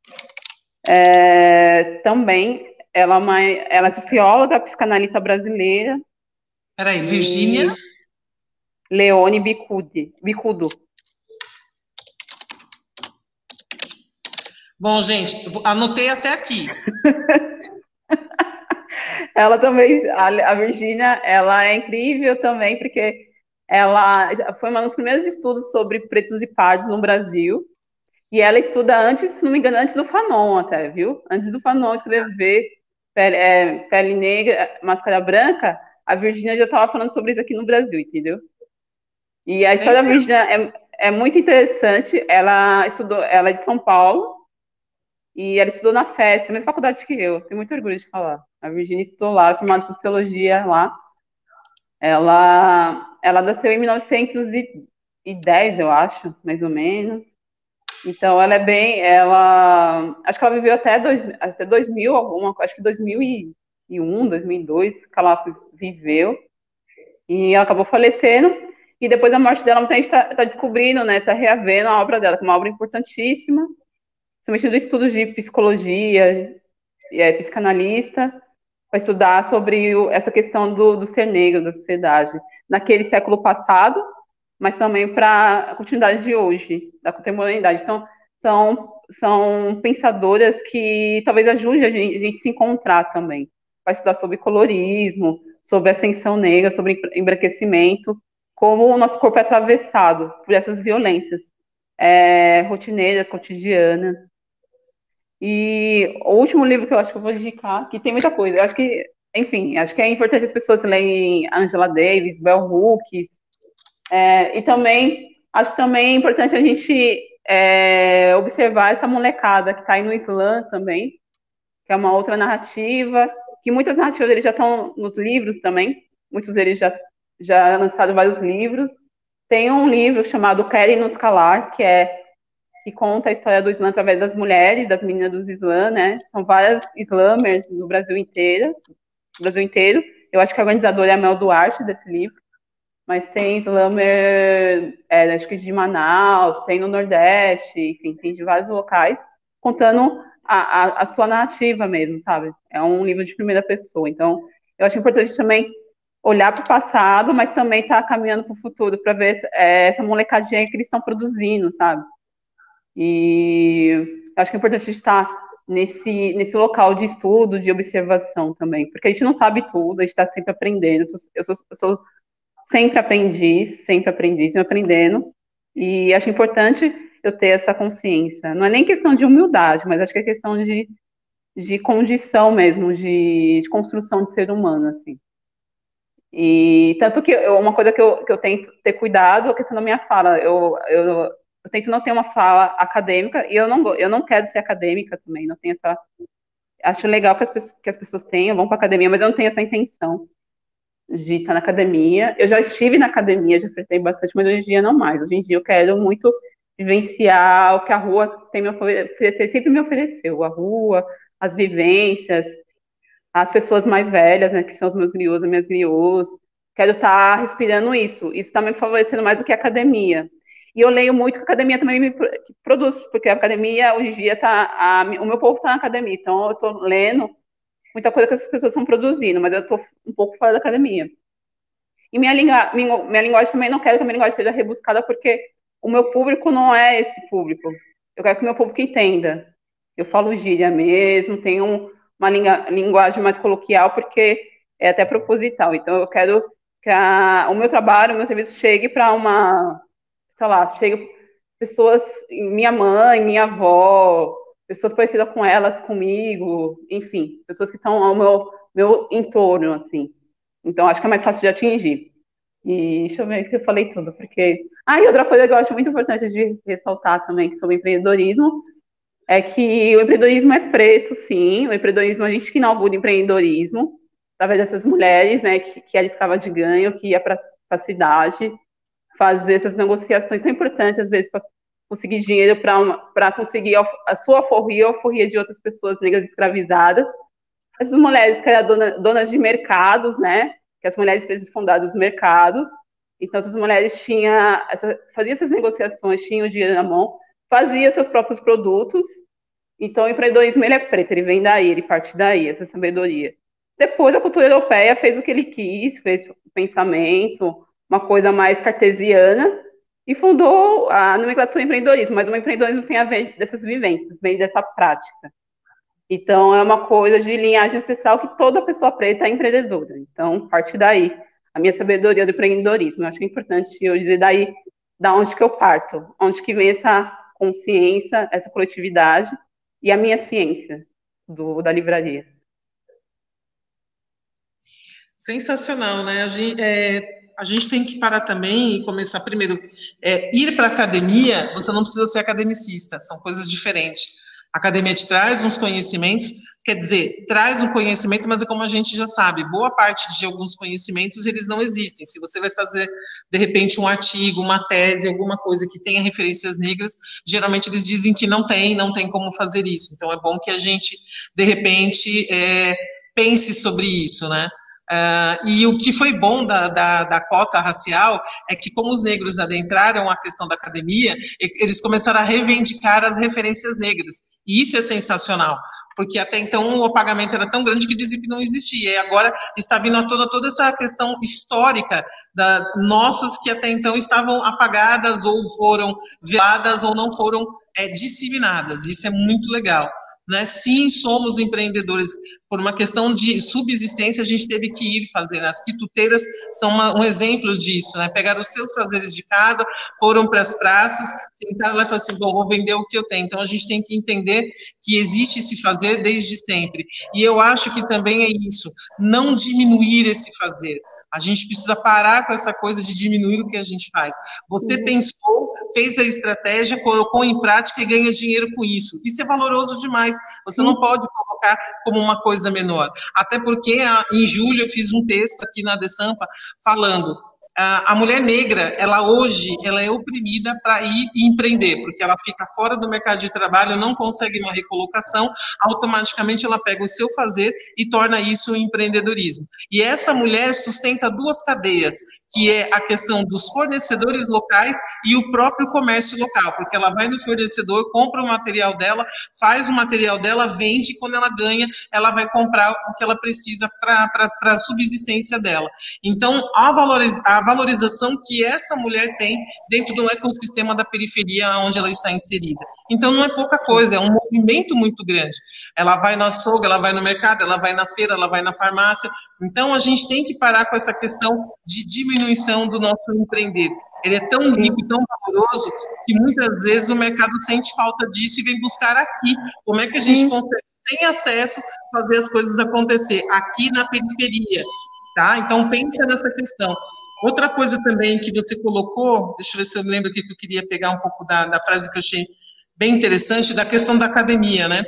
É, também, ela é, uma, ela é socióloga, psicanalista brasileira. Peraí, Virginia? Leone Bicude, Bicudo. Bom, gente, anotei até aqui. Ela também, a, a Virginia, ela é incrível também, porque ela foi um dos primeiros estudos sobre pretos e pardos no Brasil, e ela estuda antes, se não me engano, antes do Fanon até, viu? Antes do Fanon escrever Pele, é, Pele Negra, Máscara Branca, a Virginia já estava falando sobre isso aqui no Brasil, entendeu? E a história da Virginia é, é muito interessante. Ela estudou, ela é de São Paulo, e ela estudou na FESP, a mesma faculdade que eu, tenho muito orgulho de falar. A Virginia estudou lá, formada em Sociologia lá. Ela, ela nasceu em mil novecentos e dez, eu acho, mais ou menos. Então, ela é bem, ela, acho que ela viveu até, dois, até dois mil, alguma, acho que dois mil e um, dois mil e dois, que ela viveu. E ela acabou falecendo, e depois da morte dela, muita gente está tá descobrindo, né, está reavendo a obra dela, que é uma obra importantíssima, principalmente do estudo de psicologia, é, psicanalista, para estudar sobre o, essa questão do, do ser negro, da sociedade, naquele século passado, mas também para a continuidade de hoje, da contemporaneidade. Então, são, são pensadoras que talvez ajudem a gente, a gente se encontrar também, para estudar sobre colorismo, sobre ascensão negra, sobre embranquecimento, como o nosso corpo é atravessado por essas violências é, rotineiras, cotidianas. E o último livro que eu acho que eu vou indicar, que tem muita coisa, eu acho que, enfim, acho que é importante as pessoas lerem Angela Davis, Bell Hooks, é, e também, acho também importante a gente é, observar essa molecada que está aí no Islã também, que é uma outra narrativa, que muitas narrativas deles já estão nos livros também, muitos deles já, já lançaram vários livros. Tem um livro chamado Querem Nos Calar, que é que conta a história do Islã através das mulheres, das meninas dos Islã, né? São várias Islâmers no Brasil inteiro, no Brasil inteiro. Eu acho que a organizadora é a Mel Duarte desse livro, mas tem Islâmer, é, acho que de Manaus, tem no Nordeste, enfim, tem de vários locais, contando a, a, a sua narrativa mesmo, sabe? É um livro de primeira pessoa. Então, eu acho importante também olhar para o passado, mas também estar tá caminhando para o futuro, para ver é, essa molecadinha que eles estão produzindo, sabe? E acho que é importante estar nesse, nesse local de estudo, de observação também, porque a gente não sabe tudo, a gente está sempre aprendendo. Eu sou, eu sou sempre aprendiz, sempre aprendiz, sempre aprendendo, e acho importante eu ter essa consciência. Não é nem questão de humildade, mas acho que é questão de, de condição mesmo, de, de construção de ser humano, assim. E tanto que eu, uma coisa que eu, que eu tento ter cuidado é a questão da minha fala. Eu, eu, eu tento não ter uma fala acadêmica, e eu não, eu não quero ser acadêmica também, não tenho essa... Acho legal que as pessoas, que as pessoas tenham, vão para academia, mas eu não tenho essa intenção de estar na academia. Eu já estive na academia, já frequentei bastante, mas hoje em dia não mais. Hoje em dia eu quero muito vivenciar o que a rua tem me oferecer, sempre me ofereceu, a rua, as vivências, as pessoas mais velhas, né, que são os meus griots, as minhas griots. Quero estar respirando isso. Isso está me favorecendo mais do que a academia. E eu leio muito que a academia também me produz, porque a academia hoje em dia está, o meu povo está na academia, então eu estou lendo muita coisa que as pessoas estão produzindo, mas eu estou um pouco fora da academia. E minha, lingu minha, minha linguagem também, não quero que a minha linguagem seja rebuscada, porque o meu público não é esse público. Eu quero que o meu público entenda. Eu falo gíria mesmo, tenho uma linguagem mais coloquial, porque é até proposital. Então, eu quero que a, o meu trabalho, o meu serviço chegue para uma, sei lá, chegue pessoas, minha mãe, minha avó, pessoas parecidas com elas, comigo, enfim, pessoas que estão ao meu, meu entorno, assim. Então, acho que é mais fácil de atingir. E deixa eu ver se eu falei tudo, porque... Ah, e outra coisa que eu acho muito importante de ressaltar também sobre empreendedorismo é que o empreendedorismo é preto, sim. O empreendedorismo, a gente que inaugura o empreendedorismo, através dessas mulheres, né, que, que eram escravas de ganho, que ia para a cidade fazer essas negociações tão importantes, às vezes, para conseguir dinheiro para conseguir a sua alforria ou a alforria de outras pessoas negras escravizadas. Essas mulheres que eram dona, donas de mercados, né, que as mulheres precisam fundar os mercados. Então, essas mulheres tinham, essa, faziam essas negociações, tinham o dinheiro na mão, faziam seus próprios produtos. Então, o empreendedorismo, ele é preto, ele vem daí, ele parte daí, essa sabedoria. Depois, a cultura europeia fez o que ele quis, fez o pensamento, uma coisa mais cartesiana, e fundou a nomenclatura empreendedorismo, mas o empreendedorismo tem a ver dessas vivências, vem dessa prática. Então, é uma coisa de linhagem ancestral que toda pessoa preta é empreendedora. Então, parte daí a minha sabedoria do empreendedorismo. Eu acho que é importante eu dizer daí, da onde que eu parto, onde que vem essa consciência, essa coletividade e a minha ciência do, da livraria. Sensacional, né? A gente, é, a gente tem que parar também e começar primeiro. É, ir para a academia, você não precisa ser academicista, são coisas diferentes. A academia te traz uns conhecimentos, quer dizer, traz um conhecimento, mas é como a gente já sabe, boa parte de alguns conhecimentos, eles não existem. Se você vai fazer, de repente, um artigo, uma tese, alguma coisa que tenha referências negras, geralmente eles dizem que não tem, não tem como fazer isso. Então, é bom que a gente, de repente, é, pense sobre isso, né? Uh, e o que foi bom da, da, da cota racial é que, como os negros adentraram a questão da academia, eles começaram a reivindicar as referências negras. E isso é sensacional, porque até então o apagamento era tão grande que dizia que não existia. E agora está vindo a toda, toda essa questão histórica da, nossas que até então estavam apagadas ou foram veladas ou não foram é, disseminadas. Isso é muito legal. Né? Sim, somos empreendedores. Por uma questão de subsistência, a gente teve que ir fazer. As quituteiras são uma, um exemplo disso, né? Pegaram os seus fazeres de casa, foram para as praças, sentaram lá e falaram assim, bom, vou vender o que eu tenho. Então, a gente tem que entender que existe esse fazer desde sempre. E eu acho que também é isso, não diminuir esse fazer. A gente precisa parar com essa coisa de diminuir o que a gente faz. Você uhum. pensou, fez a estratégia, colocou em prática e ganha dinheiro com isso. Isso é valoroso demais. Você uhum. não pode colocar como uma coisa menor. Até porque, em julho, eu fiz um texto aqui na Desampa falando... A mulher negra, ela hoje, ela é oprimida para ir e empreender, porque ela fica fora do mercado de trabalho, não consegue uma recolocação, automaticamente ela pega o seu fazer e torna isso um empreendedorismo. E essa mulher sustenta duas cadeias, que é a questão dos fornecedores locais e o próprio comércio local, porque ela vai no fornecedor, compra o material dela, faz o material dela, vende, e quando ela ganha, ela vai comprar o que ela precisa para a subsistência dela. Então, a valorização a valorização que essa mulher tem dentro do ecossistema da periferia onde ela está inserida. Então, não é pouca coisa, é um movimento muito grande. Ela vai no açougue, ela vai no mercado, ela vai na feira, ela vai na farmácia. Então, a gente tem que parar com essa questão de diminuição do nosso empreender. Ele é tão rico e tão valoroso que muitas vezes o mercado sente falta disso e vem buscar aqui. Como é que a gente consegue, sem acesso, fazer as coisas acontecer aqui na periferia? Tá? Então, pensa nessa questão. Outra coisa também que você colocou, deixa eu ver se eu lembro aqui que eu queria pegar um pouco da, da frase que eu achei bem interessante, da questão da academia, né?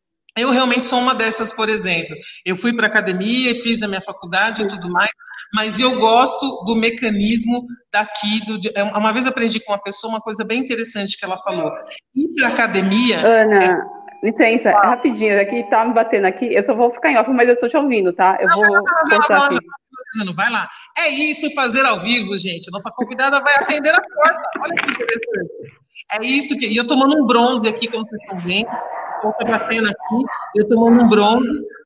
Eu realmente sou uma dessas, por exemplo. Eu fui para a academia, fiz a minha faculdade e tudo mais, mas eu gosto do mecanismo daqui. Do, uma vez eu aprendi com uma pessoa uma coisa bem interessante que ela falou. Ir para a academia... Ana, é... licença, ah. rapidinho, aqui tá me batendo aqui, eu só vou ficar em off, mas eu estou te ouvindo, tá? Eu vou cortar aqui. Vai lá. É isso, fazer ao vivo, gente. Nossa convidada vai atender a porta. Olha que interessante. É isso que... E eu tomando um bronze aqui, como vocês estão vendo. O sol tá batendo aqui, eu tomando um bronze.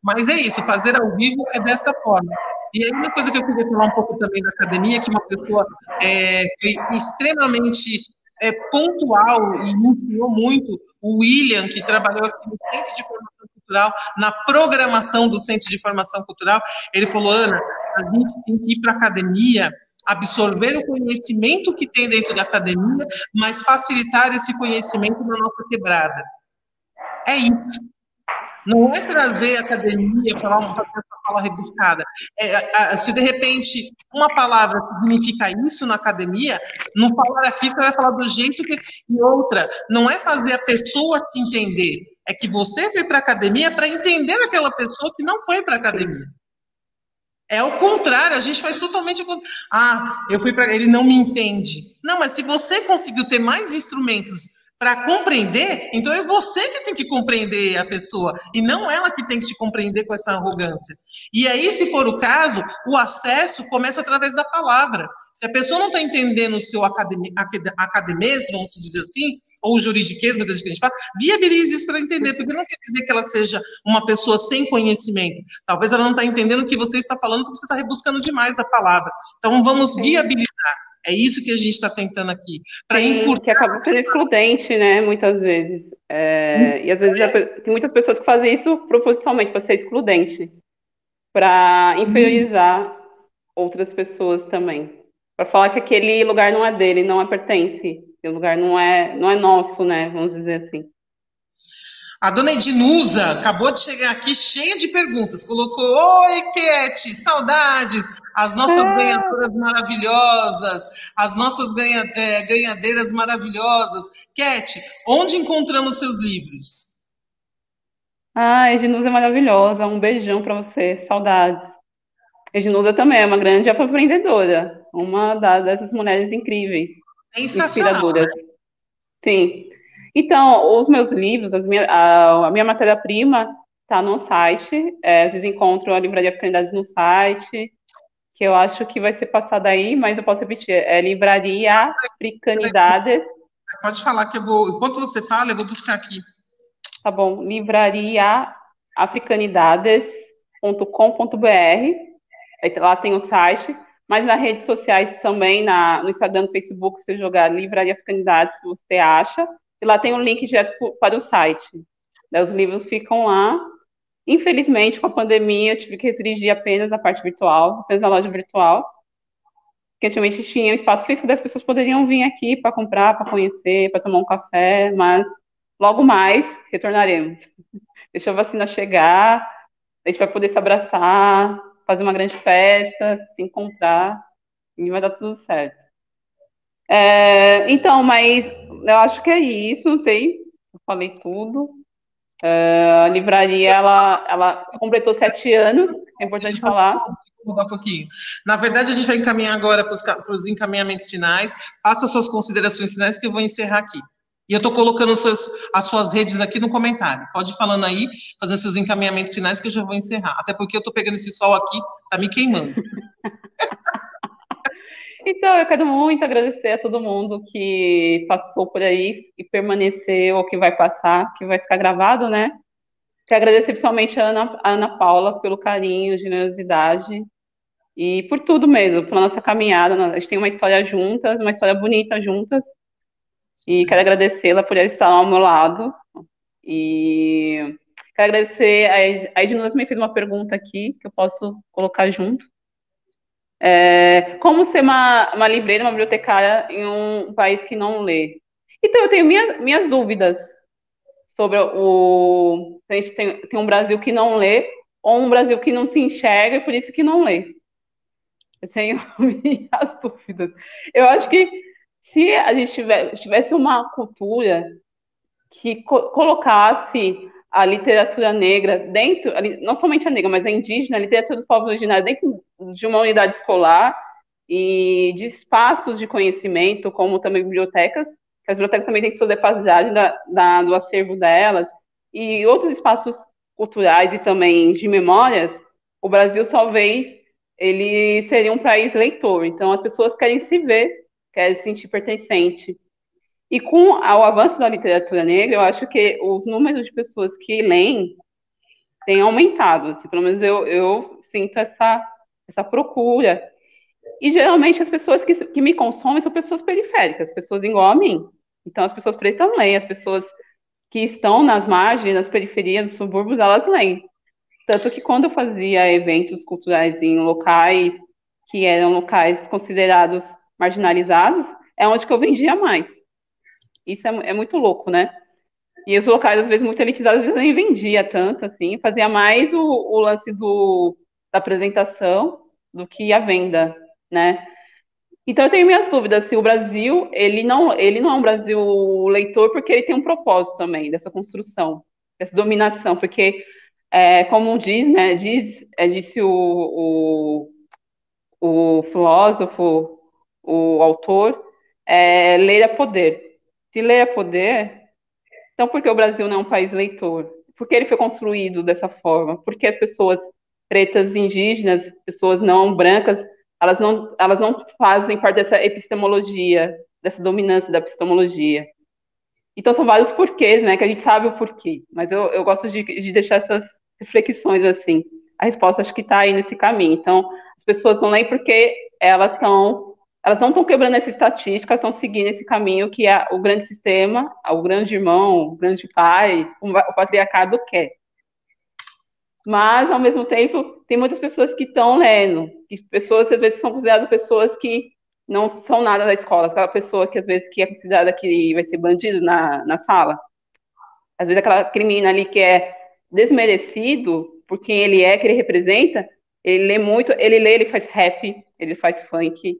Mas é isso, fazer ao vivo é dessa forma. E aí uma coisa que eu queria falar um pouco também da academia, que uma pessoa é, foi extremamente é, pontual e me ensinou muito, o William, que trabalhou aqui no Centro de Formação Cultural, na programação do Centro de Formação Cultural, ele falou, Ana, a gente tem que ir para a academia, absorver o conhecimento que tem dentro da academia, mas facilitar esse conhecimento na nossa quebrada. É isso. Não é trazer a academia, falar uma, fazer essa fala rebuscada. É, a, se de repente uma palavra significa isso na academia, não falar aqui, você vai falar do jeito que. E outra, não é fazer a pessoa te entender, é que você foi para a academia para entender aquela pessoa que não foi para a academia. É o contrário, a gente faz totalmente o contrário. Ah, eu fui para. Ele não me entende. Não, mas se você conseguiu ter mais instrumentos para compreender, então é você que tem que compreender a pessoa, e não ela que tem que te compreender com essa arrogância. E aí, se for o caso, o acesso começa através da palavra. Se a pessoa não está entendendo o seu academi, academês, vamos dizer assim, ou juridiquês, muitas vezes que a gente fala, viabilize isso para entender, porque não quer dizer que ela seja uma pessoa sem conhecimento. Talvez ela não está entendendo o que você está falando, porque você está rebuscando demais a palavra. Então, vamos viabilizar. É isso que a gente está tentando aqui. Sim, que acaba sendo excludente, né, muitas vezes. É, e às vezes é, tem muitas pessoas que fazem isso propositalmente, para ser excludente, para inferiorizar hum. outras pessoas também. Para falar que aquele lugar não é dele, não é pertence. O lugar não é, não é nosso, né, vamos dizer assim. A dona Edinusa acabou de chegar aqui cheia de perguntas. Colocou, oi, Kete, saudades. As nossas ah. ganhadoras maravilhosas. As nossas ganha, é, ganhadeiras maravilhosas. Kete, onde encontramos seus livros? Ah, Edinusa é maravilhosa. Um beijão para você. Saudades. Edinusa também é uma grande afroempreendedora. Uma dessas mulheres incríveis. Inspiradoras. Sim. Então, os meus livros, as minha, a, a minha matéria-prima está no site, é, vocês encontram a Livraria Africanidades no site, que eu acho que vai ser passada aí, mas eu posso repetir, é Livraria Africanidades. Pode falar que eu vou, enquanto você fala, eu vou buscar aqui. Tá bom, livraria africanidades ponto com ponto b r, lá tem o site, mas nas redes sociais também, na, no Instagram, no Facebook, se você jogar Livraria Africanidades, você acha. E lá tem um link direto para o site. Os livros ficam lá. Infelizmente, com a pandemia, eu tive que restringir apenas a parte virtual, apenas a loja virtual. Porque antigamente tinha um espaço físico das pessoas poderiam vir aqui para comprar, para conhecer, para tomar um café, mas logo mais retornaremos. Deixa a vacina chegar, a gente vai poder se abraçar, fazer uma grande festa, se encontrar, e vai dar tudo certo. É, então, mas eu acho que é isso, não sei, eu falei tudo. Uh, a livraria, ela, ela completou sete anos, é importante falar. Vou mudar um pouquinho. Na verdade, a gente vai encaminhar agora para os encaminhamentos finais. Faça suas considerações finais que eu vou encerrar aqui. E eu estou colocando seus, as suas redes aqui no comentário. Pode ir falando aí, fazendo seus encaminhamentos finais que eu já vou encerrar. Até porque eu estou pegando esse sol aqui, tá me queimando. Então, eu quero muito agradecer a todo mundo que passou por aí e permaneceu, ou que vai passar, que vai ficar gravado, né? Quero agradecer principalmente a Ana, a Ana Paula pelo carinho, generosidade e por tudo mesmo, pela nossa caminhada. A gente tem uma história juntas, uma história bonita juntas. E quero agradecê-la por ela estar ao meu lado. E quero agradecer, a Ednus me fez uma pergunta aqui, que eu posso colocar junto. É, como ser uma, uma livreira, uma bibliotecária em um país que não lê? Então, eu tenho minha, minhas dúvidas sobre o... A gente tem, tem um Brasil que não lê, ou um Brasil que não se enxerga, e por isso que não lê. Eu tenho minhas dúvidas. Eu acho que se a gente tivesse, tivesse uma cultura que co colocasse a literatura negra dentro, não somente a negra, mas a indígena, a literatura dos povos originários dentro de uma unidade escolar e de espaços de conhecimento, como também bibliotecas, que as bibliotecas também têm sua capacidade da, da, do acervo delas, e outros espaços culturais e também de memórias, o Brasil talvez ele seria um país leitor. Então, as pessoas querem se ver, querem se sentir pertencente. E com o avanço da literatura negra, eu acho que os números de pessoas que leem tem aumentado, assim, pelo menos eu, eu sinto essa, essa procura. E geralmente as pessoas que, que me consomem são pessoas periféricas, pessoas igual a mim. Então as pessoas pretas leem, as pessoas que estão nas margens, nas periferias, nos subúrbios, elas leem. Tanto que quando eu fazia eventos culturais em locais que eram locais considerados marginalizados, é onde que eu vendia mais. Isso é, é muito louco, né? E os locais, às vezes, muito elitizados, às vezes nem vendia tanto, assim, fazia mais o, o lance do, da apresentação do que a venda, né? Então eu tenho minhas dúvidas se o Brasil, ele não, ele não é um Brasil leitor porque ele tem um propósito também dessa construção, dessa dominação, porque é, como diz, né, diz, é, disse o, o, o filósofo, o autor, é, ler é poder. Se ler é poder, então por que o Brasil não é um país leitor? Por que ele foi construído dessa forma? Por que as pessoas pretas, indígenas, pessoas não brancas, elas não, elas não fazem parte dessa epistemologia, dessa dominância da epistemologia? Então são vários porquês, né, que a gente sabe o porquê, mas eu, eu gosto de, de deixar essas reflexões assim. A resposta acho que está aí nesse caminho. Então, as pessoas não leem porque elas estão elas não estão quebrando essa estatística, estão seguindo esse caminho que é o grande sistema, o grande irmão, o grande pai, o patriarcado quer. Mas, ao mesmo tempo, tem muitas pessoas que estão lendo, que pessoas, às vezes, são consideradas pessoas que não são nada da escola, aquela pessoa que, às vezes, que é considerada que vai ser bandido na, na sala. Às vezes, aquela crimina ali que é desmerecido por quem ele é, que ele representa, ele lê muito, ele lê, ele faz rap, ele faz funk,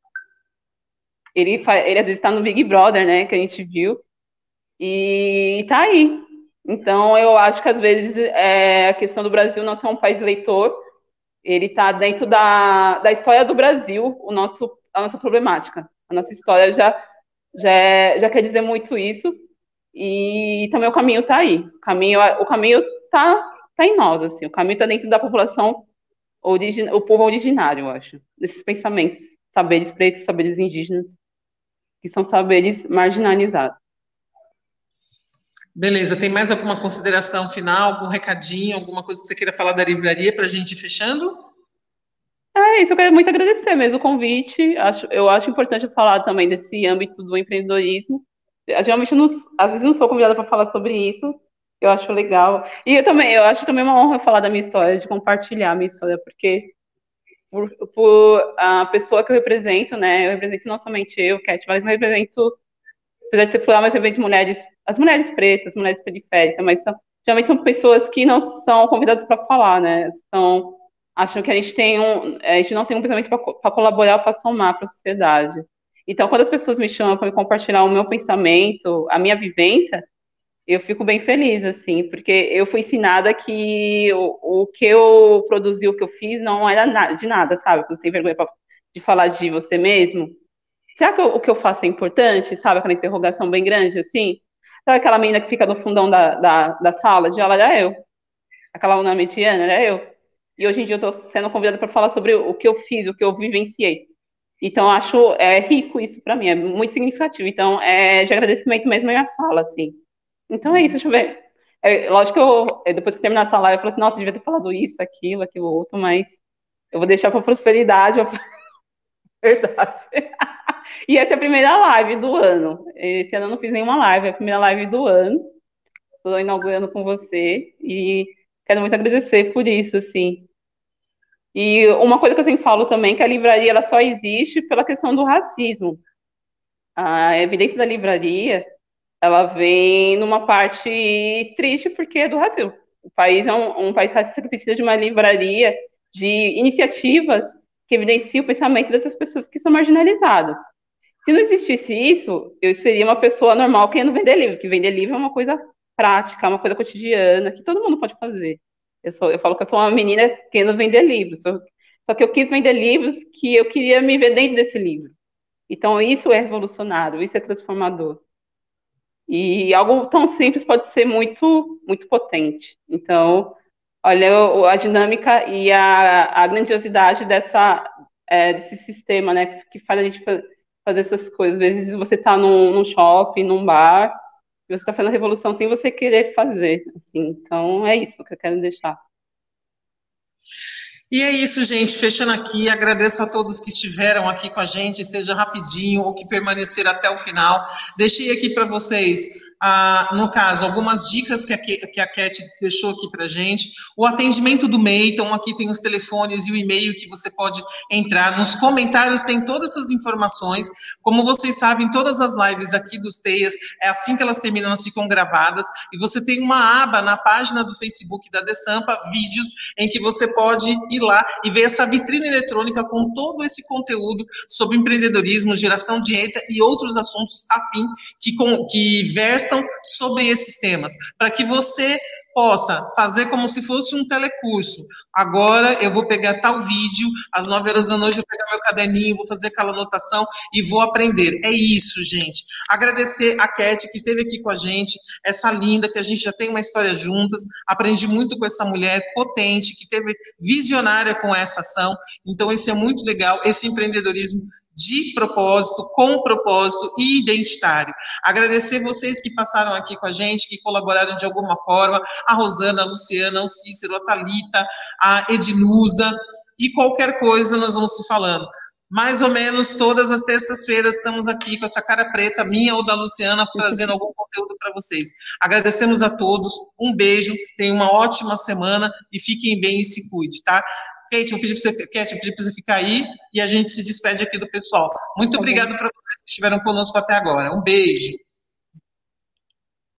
ele, faz, ele às vezes está no Big Brother, né, que a gente viu, e tá aí. Então, eu acho que, às vezes, é, a questão do Brasil não ser um país leitor, ele está dentro da, da história do Brasil, o nosso, a nossa problemática. A nossa história já, já, é, já quer dizer muito isso, e também o caminho está aí. O caminho o caminho está tá em nós, assim, o caminho está dentro da população, origin, o povo originário, eu acho, desses pensamentos, saberes pretos, saberes indígenas, que são saberes marginalizados. Beleza, tem mais alguma consideração final, algum recadinho, alguma coisa que você queira falar da livraria para a gente ir fechando? É isso, eu quero muito agradecer mesmo o convite. Acho, eu acho importante falar também desse âmbito do empreendedorismo. Eu, geralmente, não, às vezes, não sou convidada para falar sobre isso. Eu acho legal. E eu também, eu acho também uma honra falar da minha história, de compartilhar a minha história, porque por, por a pessoa que eu represento, né? Eu represento não somente eu, Cat, mas eu represento, apesar de ser plural, mas eu represento mulheres, as mulheres pretas, as mulheres periféricas, mas são, geralmente são pessoas que não são convidadas para falar, né? São acham que a gente tem um, a gente não tem um pensamento para colaborar, para somar para a sociedade. Então, quando as pessoas me chamam para compartilhar o meu pensamento, a minha vivência, eu fico bem feliz, assim, porque eu fui ensinada que o, o que eu produzi, o que eu fiz, não era nada, de nada, sabe? Você tem vergonha pra, de falar de você mesmo. Será que eu, o que eu faço é importante? Sabe? Aquela interrogação bem grande, assim? Sabe aquela menina que fica no fundão da, da, da sala de aula? Era eu. Aquela aluna mediana, era eu. E hoje em dia eu estou sendo convidada para falar sobre o que eu fiz, o que eu vivenciei. Então, acho é, rico isso para mim, é muito significativo. Então, é de agradecimento mesmo a minha fala, assim. Então, é isso, deixa eu ver. É, lógico que eu, depois que terminar essa live, eu falei assim, nossa, eu devia ter falado isso, aquilo, aquilo outro, mas eu vou deixar para prosperidade, a verdade. E essa é a primeira live do ano. Esse ano eu não fiz nenhuma live, é a primeira live do ano. Estou inaugurando com você e quero muito agradecer por isso, assim. E uma coisa que eu sempre falo também, que a livraria ela só existe pela questão do racismo. A evidência da livraria, ela vem numa parte triste porque é do Brasil. O país é um, um país racista que precisa de uma livraria, de iniciativas que evidenciem o pensamento dessas pessoas que são marginalizadas. Se não existisse isso, eu seria uma pessoa normal querendo vender livro, que vender livro é uma coisa prática, uma coisa cotidiana, que todo mundo pode fazer. Eu, sou, eu falo que eu sou uma menina querendo vender livros, só, só que eu quis vender livros que eu queria me ver dentro desse livro. Então, isso é revolucionário, isso é transformador. E algo tão simples pode ser muito, muito potente. Então, olha a dinâmica e a, a grandiosidade dessa, é, desse sistema, né, que faz a gente fazer essas coisas. Às vezes você está num, num shopping, num bar, você está fazendo a revolução sem você querer fazer, assim. Então, é isso que eu quero deixar. E é isso, gente, fechando aqui, agradeço a todos que estiveram aqui com a gente, seja rapidinho ou que permaneceram até o final. Deixei aqui para vocês, ah, no caso, algumas dicas que a, que a Cat deixou aqui para a gente. O atendimento do M E I, então aqui tem os telefones e o e-mail que você pode entrar. Nos comentários tem todas essas informações. Como vocês sabem, todas as lives aqui dos Teias, é assim que elas terminam, elas ficam gravadas. E você tem uma aba na página do Facebook da Desampa, vídeos, em que você pode ir lá e ver essa vitrine eletrônica com todo esse conteúdo sobre empreendedorismo, geração de renda e outros assuntos afim que, com, que versam sobre esses temas, para que você possa fazer como se fosse um telecurso. Agora eu vou pegar tal vídeo, às nove horas da noite eu vou pegar meu caderninho, vou fazer aquela anotação e vou aprender. É isso, gente. Agradecer a Cat que esteve aqui com a gente, essa linda, que a gente já tem uma história juntas, aprendi muito com essa mulher potente, que teve visionária com essa ação, então isso é muito legal, esse empreendedorismo de propósito, com propósito e identitário. Agradecer vocês que passaram aqui com a gente, que colaboraram de alguma forma, a Rosana, a Luciana, o Cícero, a Thalita, a Edilusa, e qualquer coisa nós vamos se falando. Mais ou menos todas as terças-feiras estamos aqui com essa cara preta, minha ou da Luciana, trazendo algum conteúdo para vocês. Agradecemos a todos, um beijo, tenham uma ótima semana e fiquem bem e se cuide, tá? Kate, eu pedi para você, Kate, eu pedi para você ficar aí e a gente se despede aqui do pessoal. Muito obrigado para vocês que estiveram conosco até agora. Um beijo.